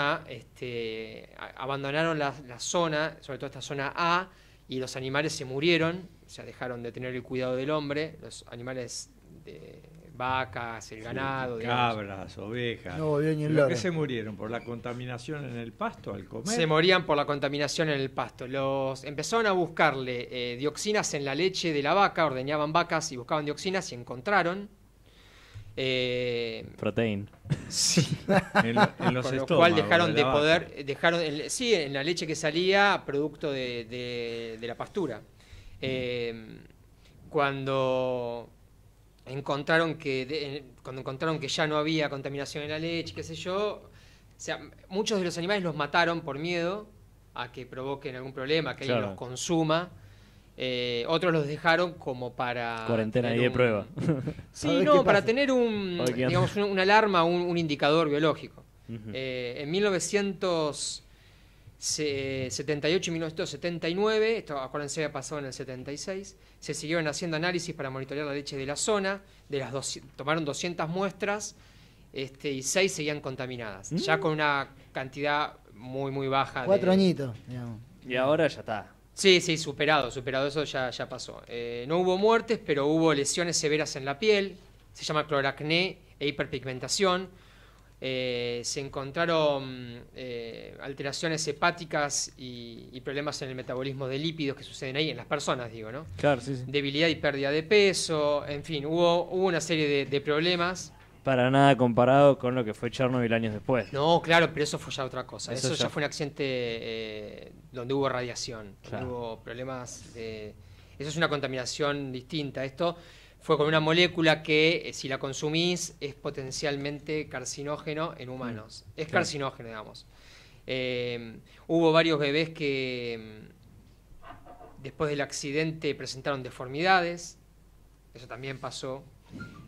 abandonaron la zona, sobre todo esta zona A, y los animales se murieron, o sea, dejaron de tener el cuidado del hombre, los animales de vacas, el ganado, cabras, ovejas. No volvió ni el ¿Por loro. qué se murieron? ¿Por la contaminación en el pasto al comer? Se morían por la contaminación en el pasto. Empezaron a buscarle dioxinas en la leche de la vaca, ordeñaban vacas y buscaban dioxinas y encontraron. Protein. Sí. en los Con lo estómagos cual dejaron de la poder, en la leche que salía producto de la pastura. Cuando encontraron que ya no había contaminación en la leche, qué sé yo, o sea, muchos de los animales los mataron por miedo a que provoquen algún problema, que alguien los consuma. Otros los dejaron como para cuarentena y de prueba. Sí, no, para tener una alarma, un indicador biológico. En 1978 y 1979, esto acuérdense había pasado en el 76, se siguieron haciendo análisis para monitorear la leche de la zona, tomaron 200 muestras y 6 seguían contaminadas, ya con una cantidad muy muy baja. 4 añitos, digamos. Y ahora ya está. Sí, superado, eso ya pasó. No hubo muertes, pero hubo lesiones severas en la piel, se llama cloracné e hiperpigmentación. Se encontraron alteraciones hepáticas y problemas en el metabolismo de lípidos que suceden ahí, en las personas, digo, ¿no? Claro, sí. Debilidad y pérdida de peso, en fin, hubo una serie de problemas. Para nada comparado con lo que fue Chernobyl años después. No, claro, pero eso fue ya otra cosa. Eso Eso ya ya fue un accidente donde hubo radiación, Claro. donde hubo problemas. Eso es una contaminación distinta. Esto fue con una molécula que, si la consumís, es potencialmente carcinógeno en humanos. Es Claro. carcinógeno, digamos. Hubo varios bebés que después del accidente presentaron deformidades. Eso también pasó.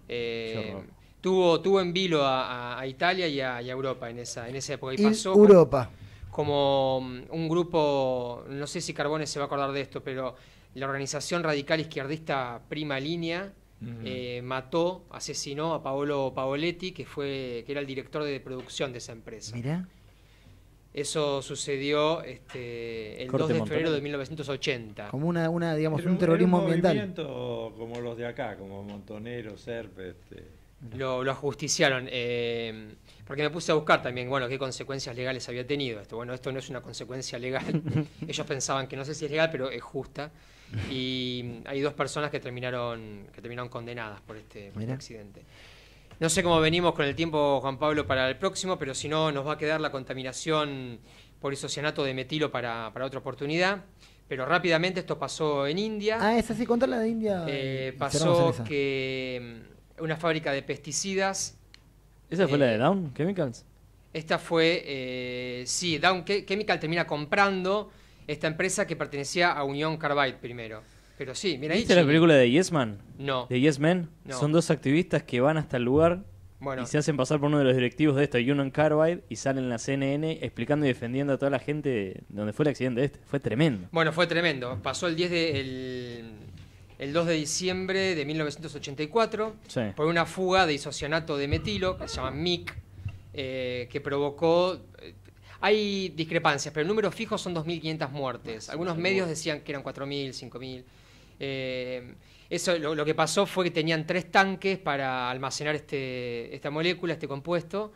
Tuvo en vilo a Italia y a Europa en esa época. Y pasó Europa. Como un grupo, no sé si Carbone se va a acordar de esto, pero la organización radical izquierdista Prima Línea asesinó a Paolo Pavoletti, que era el director de producción de esa empresa. Mirá. Eso sucedió el 2 de febrero de 1980. Como digamos, un terrorismo ambiental. Movimiento como los de acá, como Montonero, Serp. Lo ajusticiaron. Porque me puse a buscar también, qué consecuencias legales había tenido esto. Bueno, esto no es una consecuencia legal. Ellos pensaban que no sé si es legal, pero es justa. Y hay 2 personas que terminaron condenadas por este accidente. No sé cómo venimos con el tiempo, Juan Pablo, para el próximo, pero si no, nos va a quedar la contaminación por isocianato de metilo para otra oportunidad. Pero rápidamente esto pasó en India. Esa sí, contala de India. Pasó que una fábrica de pesticidas... ¿Esa fue la de Dow Chemicals? Esta fue... sí, Dow Chemical termina comprando esta empresa que pertenecía a Union Carbide primero. Pero sí, mira ahí. ¿Viste la película de Yes Man? No. ¿De Yes Men? No. Son 2 activistas que van hasta el lugar y se hacen pasar por uno de los directivos de esto, Union Carbide, y salen en la CNN explicando y defendiendo a toda la gente donde fue el accidente Fue tremendo. Bueno, fue tremendo. Pasó el 2 de diciembre de 1984 por una fuga de isocianato de metilo, que se llama MIC, que provocó... Hay discrepancias, pero el número fijo son 2.500 muertes. Algunos medios decían que eran 4.000, 5.000. Eso lo que pasó fue que tenían 3 tanques para almacenar esta molécula, este compuesto.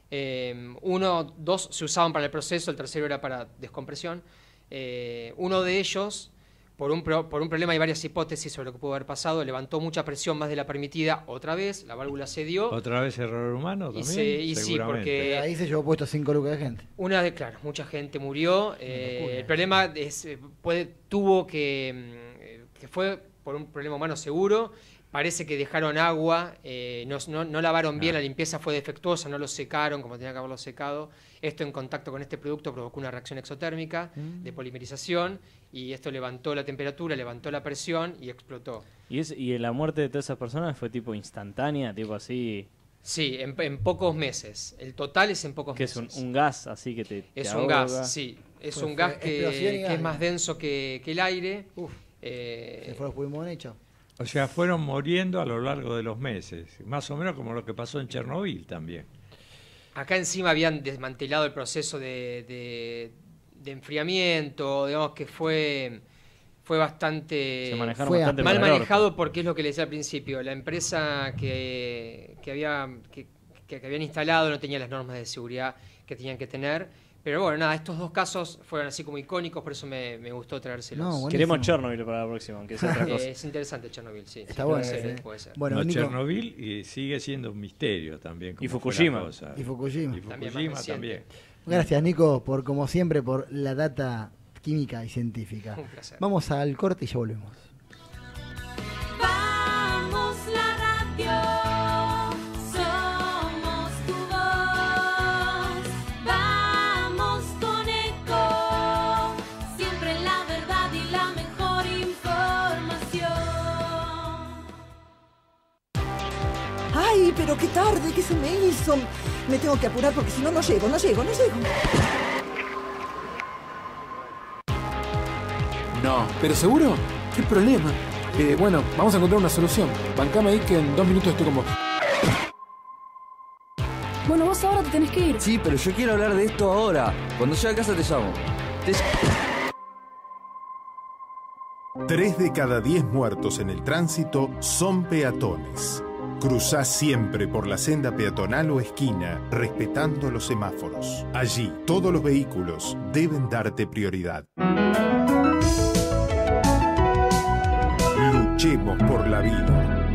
2 se usaban para el proceso, el tercero era para descompresión. Uno de ellos, por un problema, hay varias hipótesis sobre lo que pudo haber pasado, levantó mucha presión más de la permitida otra vez, la válvula cedió. ¿Otra vez error humano también? Y sí, porque... Pero ahí se llevó puesto 5 lucas de gente. Claro, mucha gente murió. El problema fue por un problema humano seguro. Parece que dejaron agua, no lavaron bien, la limpieza fue defectuosa, no lo secaron como tenía que haberlo secado. Esto en contacto con este producto provocó una reacción exotérmica de polimerización y esto levantó la temperatura, levantó la presión y explotó. ¿Y la muerte de todas esas personas fue tipo instantánea, tipo así? Sí, en pocos meses. El total es en pocos meses. Que es un gas así que te Es un ahoga. gas, sí. Es un gas que es más denso que el aire. Se fue los pulmones y chao. O sea, fueron muriendo a lo largo de los meses, más o menos como lo que pasó en Chernobyl también. Acá encima habían desmantelado el proceso de enfriamiento, digamos que fue bastante mal manejado, porque es lo que les decía al principio, la empresa que habían instalado no tenía las normas de seguridad que tenían que tener. Pero bueno, nada, estos 2 casos fueron así como icónicos, por eso me gustó traérselos. Queremos Chernobyl para la próxima, aunque sea otra cosa. Es interesante Chernobyl, sí. Está bueno. Puede ser. Bueno, Chernobyl sigue siendo un misterio también. Y Fukushima. Y Fukushima también. Gracias, Nico, como siempre, por la data química y científica. Un placer. Vamos al corte y ya volvemos. Vamos la radio. ¡Ay, pero qué tarde! ¿Qué se me hizo? Me tengo que apurar porque si no, no llego. No, ¿pero seguro? ¿Qué problema? Bueno, vamos a encontrar una solución. Bancame ahí que en 2 minutos estoy con vos. Bueno, vos ahora te tenés que ir. Sí, pero yo quiero hablar de esto ahora. Cuando llegue a casa te llamo. 3 de cada 10 muertos en el tránsito son peatones. Cruzá siempre por la senda peatonal o esquina, respetando los semáforos. Allí, todos los vehículos deben darte prioridad. Luchemos por la vida.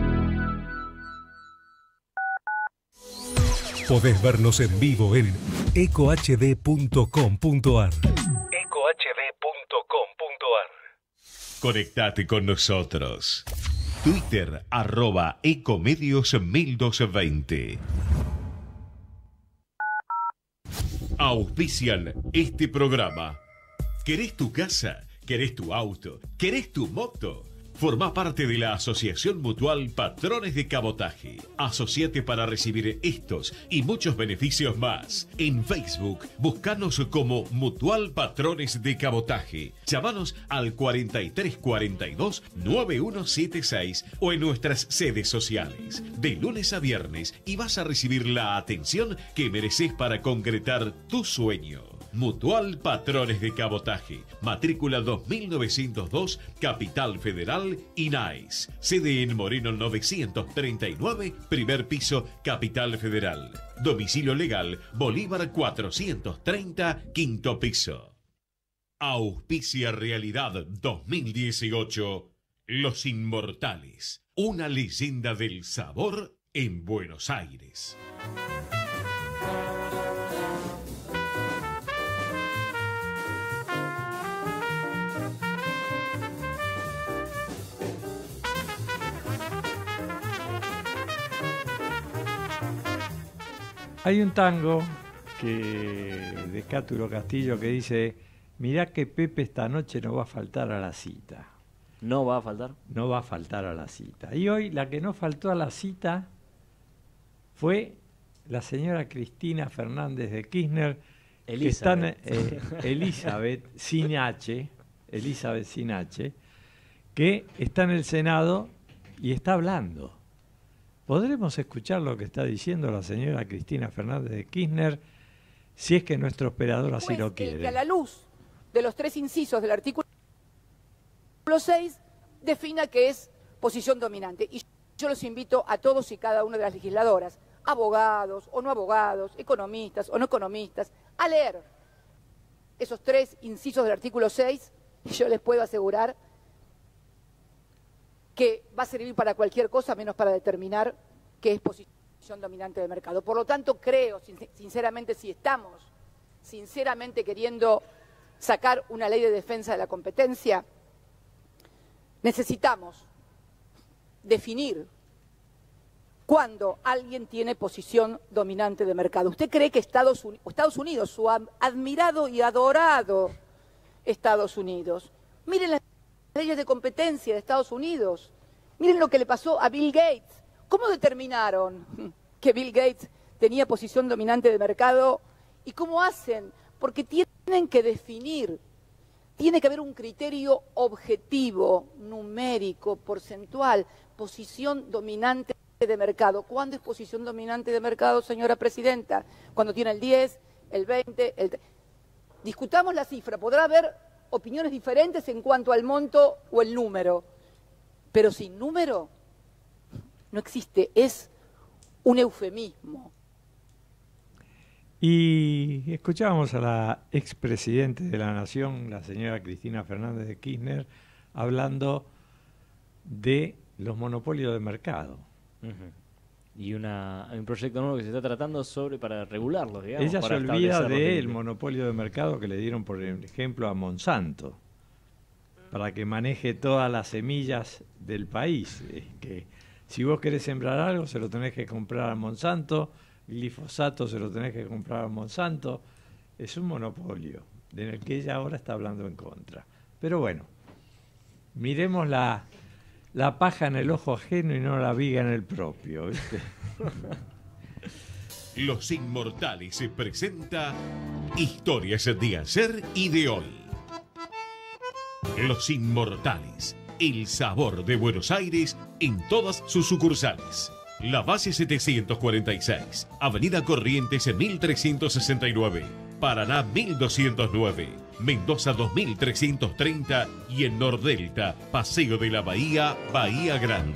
Podés vernos en vivo en ecohd.com.ar. Conectate con nosotros. Twitter, @ecomedios1220. Auspician este programa. ¿Querés tu casa? ¿Querés tu auto? ¿Querés tu moto? Forma parte de la Asociación Mutual Patrones de Cabotaje. Asociate para recibir estos y muchos beneficios más. En Facebook, búscanos como Mutual Patrones de Cabotaje. Llamanos al 4342-9176 o en nuestras sedes sociales. De lunes a viernes y vas a recibir la atención que mereces para concretar tu sueño. Mutual Patrones de Cabotaje, matrícula 2902, Capital Federal, INAIS. Sede en Moreno 939, primer piso, Capital Federal. Domicilio legal, Bolívar 430, quinto piso. Auspicia Realidad 2018, Los Inmortales, una leyenda del sabor en Buenos Aires. Hay un tango de Cátulo Castillo que dice: mirá que Pepe esta noche no va a faltar a la cita. ¿No va a faltar? No va a faltar a la cita. Y hoy la que no faltó a la cita fue la señora Cristina Fernández de Kirchner, Elizabeth sin H, que está en el Senado y está hablando. ¿Podremos escuchar lo que está diciendo la señora Cristina Fernández de Kirchner si es que nuestro operador así lo quiere? Que a la luz de los 3 incisos del artículo 6 defina que es posición dominante. Y yo los invito a todos y cada una de las legisladoras, abogados o no abogados, economistas o no economistas, a leer esos 3 incisos del artículo 6 y yo les puedo asegurar que va a servir para cualquier cosa menos para determinar qué es posición dominante del mercado. Por lo tanto, creo, sinceramente, si estamos sinceramente queriendo sacar una ley de defensa de la competencia, necesitamos definir cuándo alguien tiene posición dominante de mercado. ¿Usted cree que Estados Unidos, su admirado y adorado Estados Unidos, miren las leyes de competencia de Estados Unidos, miren lo que le pasó a Bill Gates? ¿Cómo determinaron que Bill Gates tenía posición dominante de mercado? ¿Y cómo hacen? Porque tienen que definir, tiene que haber un criterio objetivo, numérico, porcentual, posición dominante de mercado. ¿Cuándo es posición dominante de mercado, señora presidenta? Cuando tiene el 10, el 20, Discutamos la cifra, podrá haber opiniones diferentes en cuanto al monto o el número, pero sin número no existe, es un eufemismo. Y escuchábamos a la expresidente de la Nación, la señora Cristina Fernández de Kirchner, hablando de los monopolios de mercado. Y un proyecto nuevo que se está tratando para regularlos, digamos. Ella se olvida del monopolio de mercado que le dieron, por ejemplo, a Monsanto, para que maneje todas las semillas del país. Que si vos querés sembrar algo, se lo tenés que comprar a Monsanto, glifosato se lo tenés que comprar a Monsanto. Es un monopolio del que ella ahora está hablando en contra. Pero bueno, miremos la paja en el ojo ajeno y no la viga en el propio, ¿viste? Los Inmortales se presenta Historias de ayer y de hoy. Los Inmortales, el sabor de Buenos Aires en todas sus sucursales. La base 746, Avenida Corrientes 1369, Paraná 1209, Mendoza 2330 y en Nordelta, Paseo de la Bahía, Bahía Grande.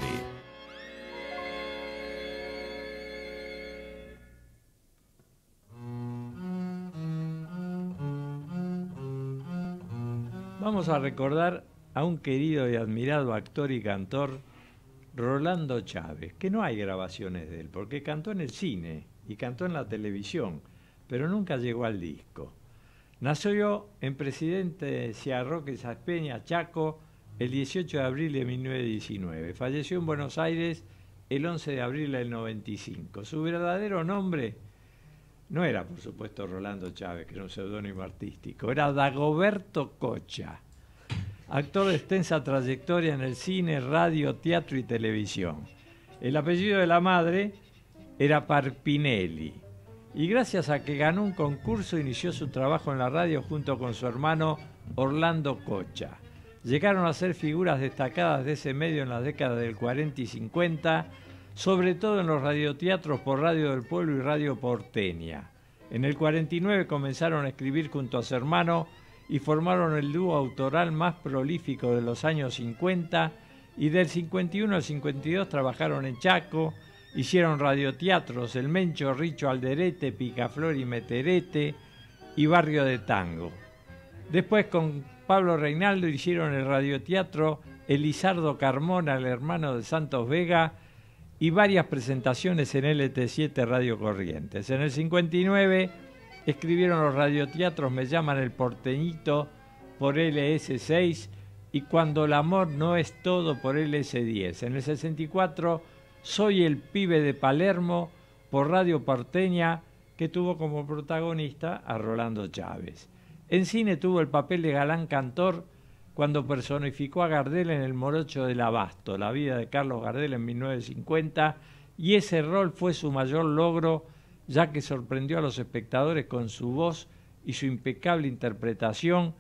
Vamos a recordar a un querido y admirado actor y cantor, Rolando Chávez, que no hay grabaciones de él, porque cantó en el cine y cantó en la televisión, pero nunca llegó al disco. Nació en Presidente Ciarroque Saspeña, Chaco, el 18 de abril de 1919. Falleció en Buenos Aires el 11 de abril del 95. Su verdadero nombre no era, por supuesto, Rolando Chávez, que era un seudónimo artístico, era Dagoberto Cocha. actor de extensa trayectoria en el cine, radio, teatro y televisión. El apellido de la madre era Parpinelli, y gracias a que ganó un concurso inició su trabajo en la radio junto con su hermano Orlando Cocha. Llegaron a ser figuras destacadas de ese medio en las décadas del 40 y 50, sobre todo en los radioteatros por Radio del Pueblo y Radio Porteña. En el 49 comenzaron a escribir junto a su hermano y formaron el dúo autoral más prolífico de los años 50, y del 51 al 52 trabajaron en Chaco, hicieron radioteatros El Mencho, Richo Alderete, Picaflor y Meterete y Barrio de Tango. Después con Pablo Reinaldo hicieron el radioteatro Elizardo Carmona, el hermano de Santos Vega, y varias presentaciones en LT7 Radio Corrientes. En el 59 escribieron los radioteatros Me llaman el porteñito por LS6 y Cuando el amor no es todo por LS10. En el 64 Soy el pibe de Palermo por Radio Porteña, que tuvo como protagonista a Rolando Chávez. En cine tuvo el papel de galán cantor cuando personificó a Gardel en El morocho del abasto, la vida de Carlos Gardel en 1950, y ese rol fue su mayor logro, ya que sorprendió a los espectadores con su voz y su impecable interpretación,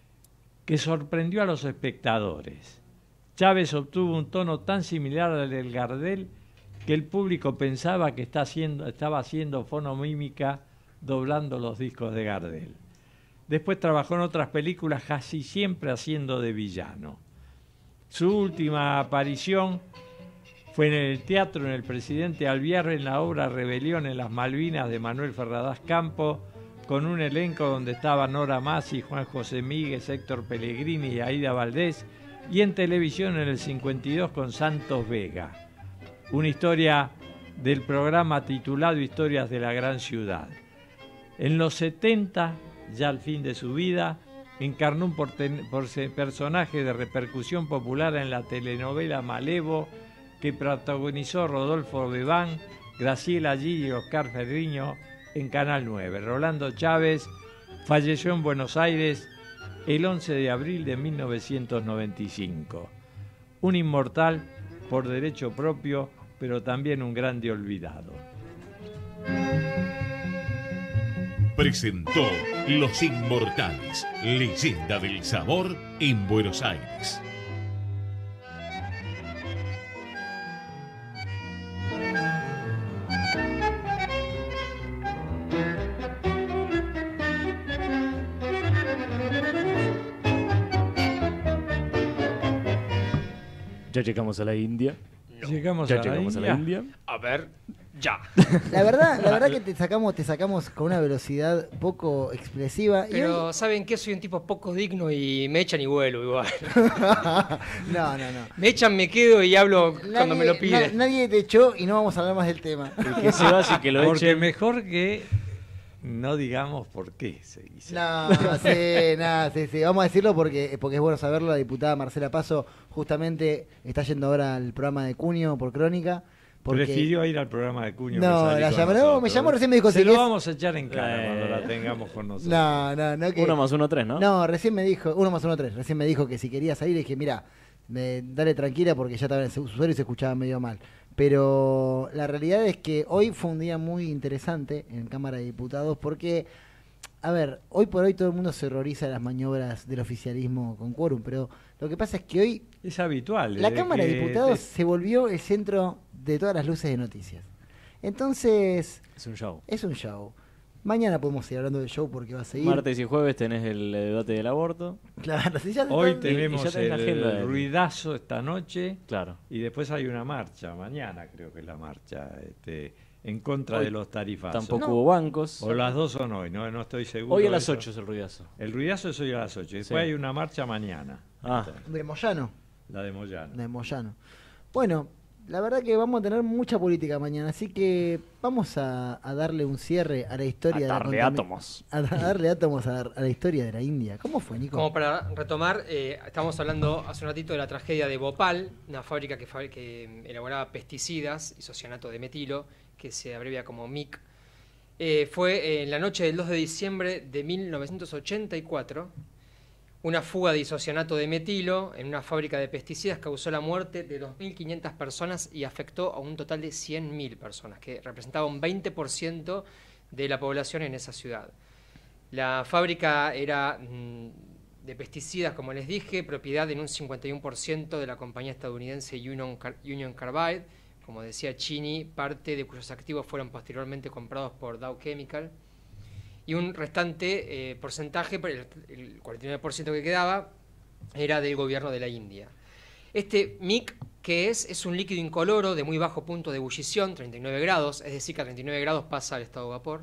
que sorprendió a los espectadores. Chávez obtuvo un tono tan similar al del Gardel que el público pensaba que estaba haciendo fonomímica doblando los discos de Gardel. Después trabajó en otras películas, casi siempre haciendo de villano. Su última aparición fue en el teatro, en El Presidente Alvear, en la obra Rebelión en las Malvinas de Manuel Ferradas Campo, con un elenco donde estaban Nora Masi, Juan José Míguez, Héctor Pellegrini y Aida Valdés, y en televisión en el 52 con Santos Vega. Una historia del programa titulado Historias de la Gran Ciudad. En los 70, ya al fin de su vida, encarnó un personaje de repercusión popular en la telenovela Malevo, que protagonizó Rodolfo Bebán, Graciela Gigi y Oscar Ferriño en Canal 9. Rolando Chávez falleció en Buenos Aires el 11 de abril de 1995. Un inmortal por derecho propio, pero también un grande olvidado. Presentó Los Inmortales, leyenda del sabor en Buenos Aires. Ya llegamos a la India. No. Llegamos a la India. A ver, ya. La verdad que te sacamos con una velocidad poco expresiva. Pero ¿saben qué? Soy un tipo poco digno y me echan y vuelvo igual. No. Me echan, me quedo y hablo cuando me lo piden. Nadie te echó y no vamos a hablar más del tema. Porque se va así que lo Porque echen. mejor que no digamos por qué se dice. Sí, vamos a decirlo porque es bueno saberlo. La diputada Marcela Paso justamente está yendo ahora al programa de Cunio por Crónica. Prefirió ir al programa de Cuño. No, la llamó, me llamó recién, me dijo... Se lo vamos a echar en cara cuando la tengamos con nosotros. No. Que... 1 más 1, 3, ¿no? No, recién me dijo, 1 más 1, 3. Recién me dijo que si quería salir, dije, mira, dale tranquila porque ya estaba en su usuario y se escuchaba medio mal. Pero la realidad es que hoy fue un día muy interesante en Cámara de Diputados porque, a ver, hoy por hoy todo el mundo se horroriza de las maniobras del oficialismo con quórum, pero lo que pasa es que hoy... Es habitual. La Cámara de Diputados se volvió el centro de todas las luces de noticias. Entonces... Es un show. Mañana podemos seguir hablando del show porque va a seguir. Martes y jueves tenés el debate del aborto. Claro, si ya hoy tenemos el ruidazo esta noche. Claro. Y después hay una marcha, mañana creo que es la marcha, en contra hoy de los tarifazos. Tampoco hubo bancos. O las dos son hoy, no estoy seguro. Hoy a las 8 es el ruidazo. El ruidazo es hoy a las 8. Después hay una marcha mañana. De Moyano. La de Moyano. De Moyano. Bueno, la verdad que vamos a tener mucha política mañana, así que vamos a darle un cierre a la historia de átomos. A darle átomos a la historia de la India. ¿Cómo fue, Nico? Como para retomar, estábamos hablando hace un ratito de la tragedia de Bhopal, una fábrica que elaboraba pesticidas, isocianato de metilo, que se abrevia como MIC. Fue en la noche del 2 de diciembre de 1984. Una fuga de isocianato de metilo en una fábrica de pesticidas causó la muerte de 2.500 personas y afectó a un total de 100.000 personas, que representaba un 20% de la población en esa ciudad. La fábrica era de pesticidas, como les dije, propiedad en un 51% de la compañía estadounidense Union Carbide, como decía Chini, parte de cuyos activos fueron posteriormente comprados por Dow Chemical, y un restante porcentaje, el 49% que quedaba, era del gobierno de la India. Este MIC, que es un líquido incoloro de muy bajo punto de ebullición, 39 grados, es decir, que a 39 grados pasa al estado de vapor.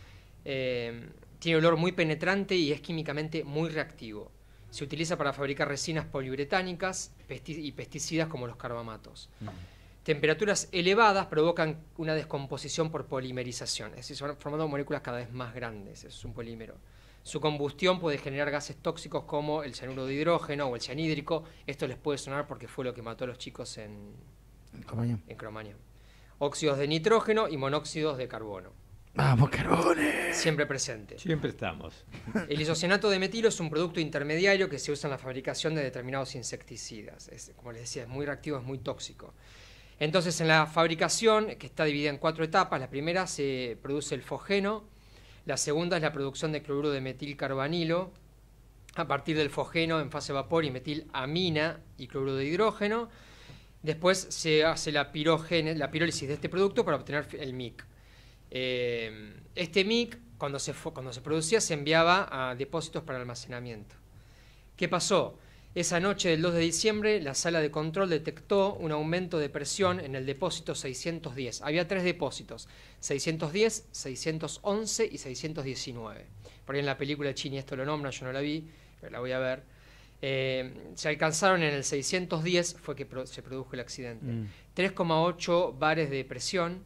Tiene olor muy penetrante y es químicamente muy reactivo. Se utiliza para fabricar resinas poliuretánicas y pesticidas como los carbamatos. Temperaturas elevadas provocan una descomposición por polimerización, es decir, se van formando moléculas cada vez más grandes, es un polímero. Su combustión puede generar gases tóxicos como el cianuro de hidrógeno o el cianhídrico. Esto les puede sonar porque fue lo que mató a los chicos en Cromañón. Óxidos de nitrógeno y monóxidos de carbono. ¡Vamos, carbones! Siempre presente. Siempre estamos. El isocianato de metilo es un producto intermediario que se usa en la fabricación de determinados insecticidas. Como les decía, es muy reactivo, es muy tóxico. Entonces, en la fabricación, que está dividida en 4 etapas, la primera se produce el fogeno, la segunda es la producción de cloruro de metilcarbanilo, a partir del fogeno en fase vapor y metilamina y cloruro de hidrógeno. Después se hace la pirólisis de este producto para obtener el MIC. Este MIC, cuando se producía, se enviaba a depósitos para almacenamiento. ¿Qué pasó? Esa noche del 2 de diciembre, la sala de control detectó un aumento de presión en el depósito 610. Había 3 depósitos, 610, 611 y 619. Por ahí en la película de Chini esto lo nombra, yo no la vi, pero la voy a ver. Se alcanzaron en el 610, fue que se produjo el accidente. 3,8 bares de presión,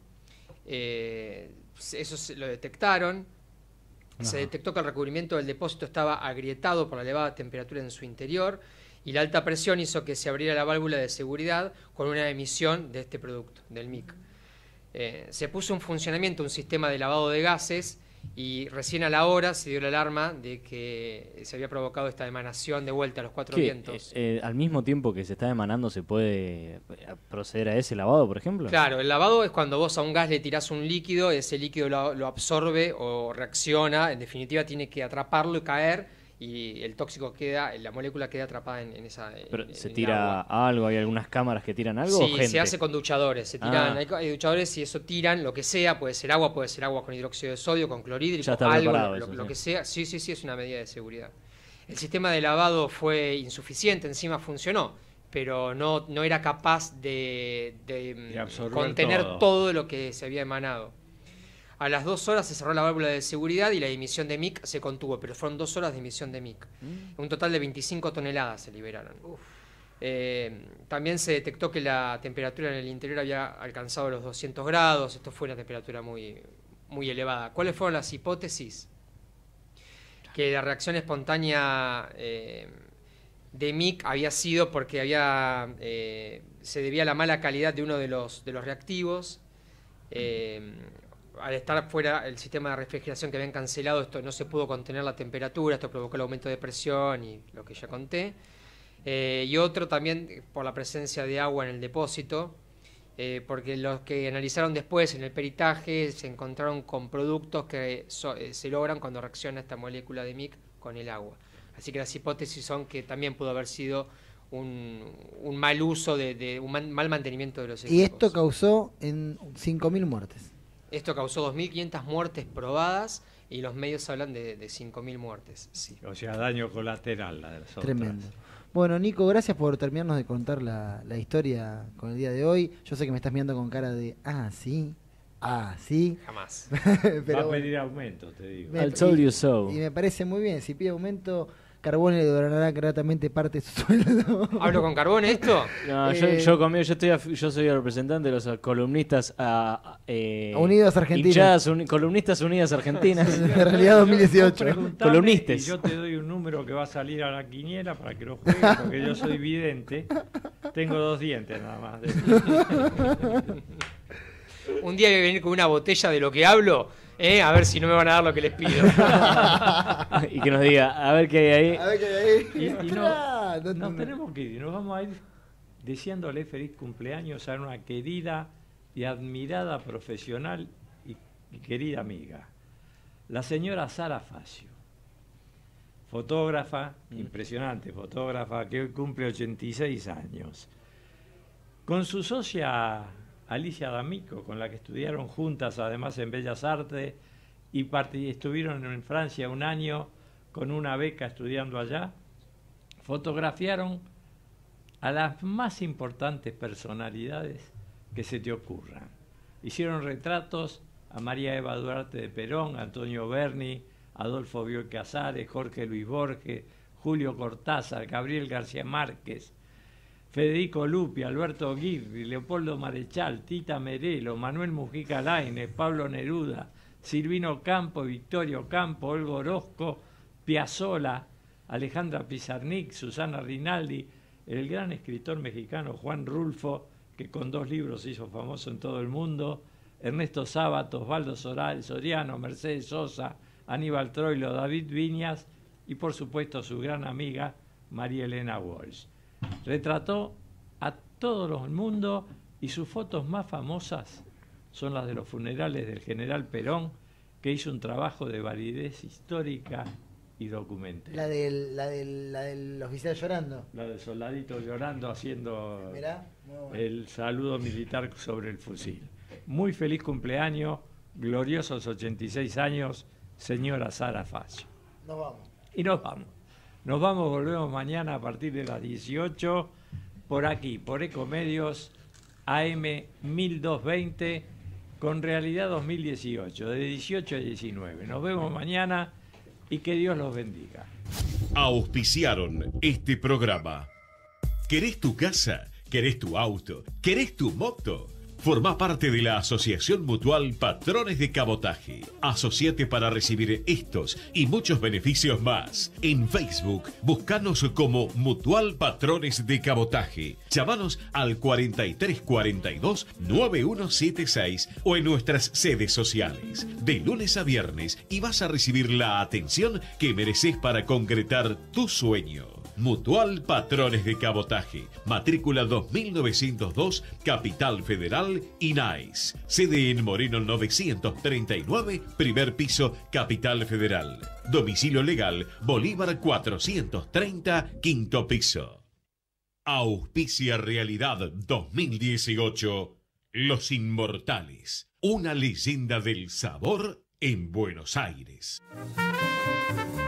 eso lo detectaron. Se detectó que el recubrimiento del depósito estaba agrietado por la elevada temperatura en su interior y la alta presión hizo que se abriera la válvula de seguridad con una emisión de este producto, del MIC. Se puso en funcionamiento un sistema de lavado de gases y recién a la hora se dio la alarma de que se había provocado esta emanación de vuelta a los 4 vientos. ¿Al mismo tiempo que se está emanando se puede proceder a ese lavado, por ejemplo? Claro, el lavado es cuando vos a un gas le tirás un líquido, ese líquido lo absorbe o reacciona, en definitiva tiene que atraparlo y caer, y el tóxico la molécula queda atrapada en esa... ¿Pero se tira algo? ¿Hay algunas cámaras que tiran algo? Sí, ¿o gente? Se hace con duchadores, se tiran, hay duchadores y eso tiran lo que sea, puede ser agua con hidróxido de sodio, con clorhídrico, algo, lo que sea. Sí, es una medida de seguridad. El sistema de lavado fue insuficiente, encima funcionó, pero no era capaz de contener todo lo que se había emanado. A las 2 horas se cerró la válvula de seguridad y la emisión de MIC se contuvo, pero fueron 2 horas de emisión de MIC. Un total de 25 toneladas se liberaron. También se detectó que la temperatura en el interior había alcanzado los 200 grados. Esto fue una temperatura muy, muy elevada. ¿Cuáles fueron las hipótesis? Que la reacción espontánea de MIC había sido porque se debía a la mala calidad de uno de los reactivos. Al estar fuera el sistema de refrigeración que habían cancelado, esto no se pudo contener la temperatura, esto provocó el aumento de presión y lo que ya conté. Y otro también por la presencia de agua en el depósito, porque los que analizaron después en el peritaje se encontraron con productos que se logran cuando reacciona esta molécula de MIC con el agua. Así que las hipótesis son que también pudo haber sido un mal uso, un mal mantenimiento de los equipos. Y esto causó en 5.000 muertes. Esto causó 2.500 muertes probadas y los medios hablan de 5.000 muertes. Sí. O sea, daño colateral la de las otras. Tremendo. Bueno, Nico, gracias por terminarnos de contar la historia con el día de hoy. Yo sé que me estás mirando con cara de, sí. Jamás. Pero va a pedir aumento, te digo. I told you so. Y me parece muy bien. Si pide aumento, Carbone le donará gratamente parte de su sueldo. ¿Hablo con Carbone esto? No, yo soy el representante de los columnistas Unidos Argentinas. Columnistas Unidas Argentinas. En realidad 2018. Columnistas. Y yo te doy un número que va a salir a la quiniela para que lo juegues, porque yo soy vidente. Tengo 2 dientes nada más. Un día voy a venir con una botella de lo que hablo A ver si no me van a dar lo que les pido. Y que nos diga, a ver qué hay ahí. A ver qué hay ahí. Y nos tenemos que ir, nos vamos a ir deseándole feliz cumpleaños a una querida y admirada profesional y querida amiga, la señora Sara Facio, fotógrafa, impresionante fotógrafa, que hoy cumple 86 años. Con su socia Alicia D'Amico, con la que estudiaron juntas además en Bellas Artes y estuvieron en Francia un año con una beca estudiando allá, fotografiaron a las más importantes personalidades que se te ocurran. Hicieron retratos a María Eva Duarte de Perón, Antonio Berni, Adolfo Bioy Casares, Jorge Luis Borges, Julio Cortázar, Gabriel García Márquez, Federico Lupi, Alberto Guirri, Leopoldo Marechal, Tita Merelo, Manuel Mujica Lainez, Pablo Neruda, Silvino Campo, Victorio Campo, Olga Orozco, Piazzolla, Alejandra Pizarnik, Susana Rinaldi, el gran escritor mexicano Juan Rulfo, que con 2 libros se hizo famoso en todo el mundo, Ernesto Sábato, Osvaldo Soriano, Mercedes Sosa, Aníbal Troilo, David Viñas y por supuesto su gran amiga María Elena Walsh. Retrató a todo el mundo y sus fotos más famosas son las de los funerales del general Perón, que hizo un trabajo de validez histórica y documental. La del oficial llorando. La del soldadito llorando haciendo el saludo militar sobre el fusil. Muy feliz cumpleaños, gloriosos 86 años, señora Sara Facio. Nos vamos. Y nos vamos. Nos vamos, volvemos mañana a partir de las 18, por aquí, por Ecomedios, AM 1220, con Realidad 2018, de 18 a 19. Nos vemos mañana y que Dios los bendiga. Auspiciaron este programa. ¿Querés tu casa? ¿Querés tu auto? ¿Querés tu moto? Formá parte de la Asociación Mutual Patrones de Cabotaje. Asociate para recibir estos y muchos beneficios más. En Facebook, buscanos como Mutual Patrones de Cabotaje. Llamanos al 4342-9176 o en nuestras sedes sociales. De lunes a viernes y vas a recibir la atención que mereces para concretar tu sueño. Mutual Patrones de Cabotaje, matrícula 2902, Capital Federal, INAIS. Sede en Moreno 939, primer piso, Capital Federal. Domicilio legal, Bolívar 430, quinto piso. Auspicia Realidad 2018, Los Inmortales, una leyenda del sabor en Buenos Aires.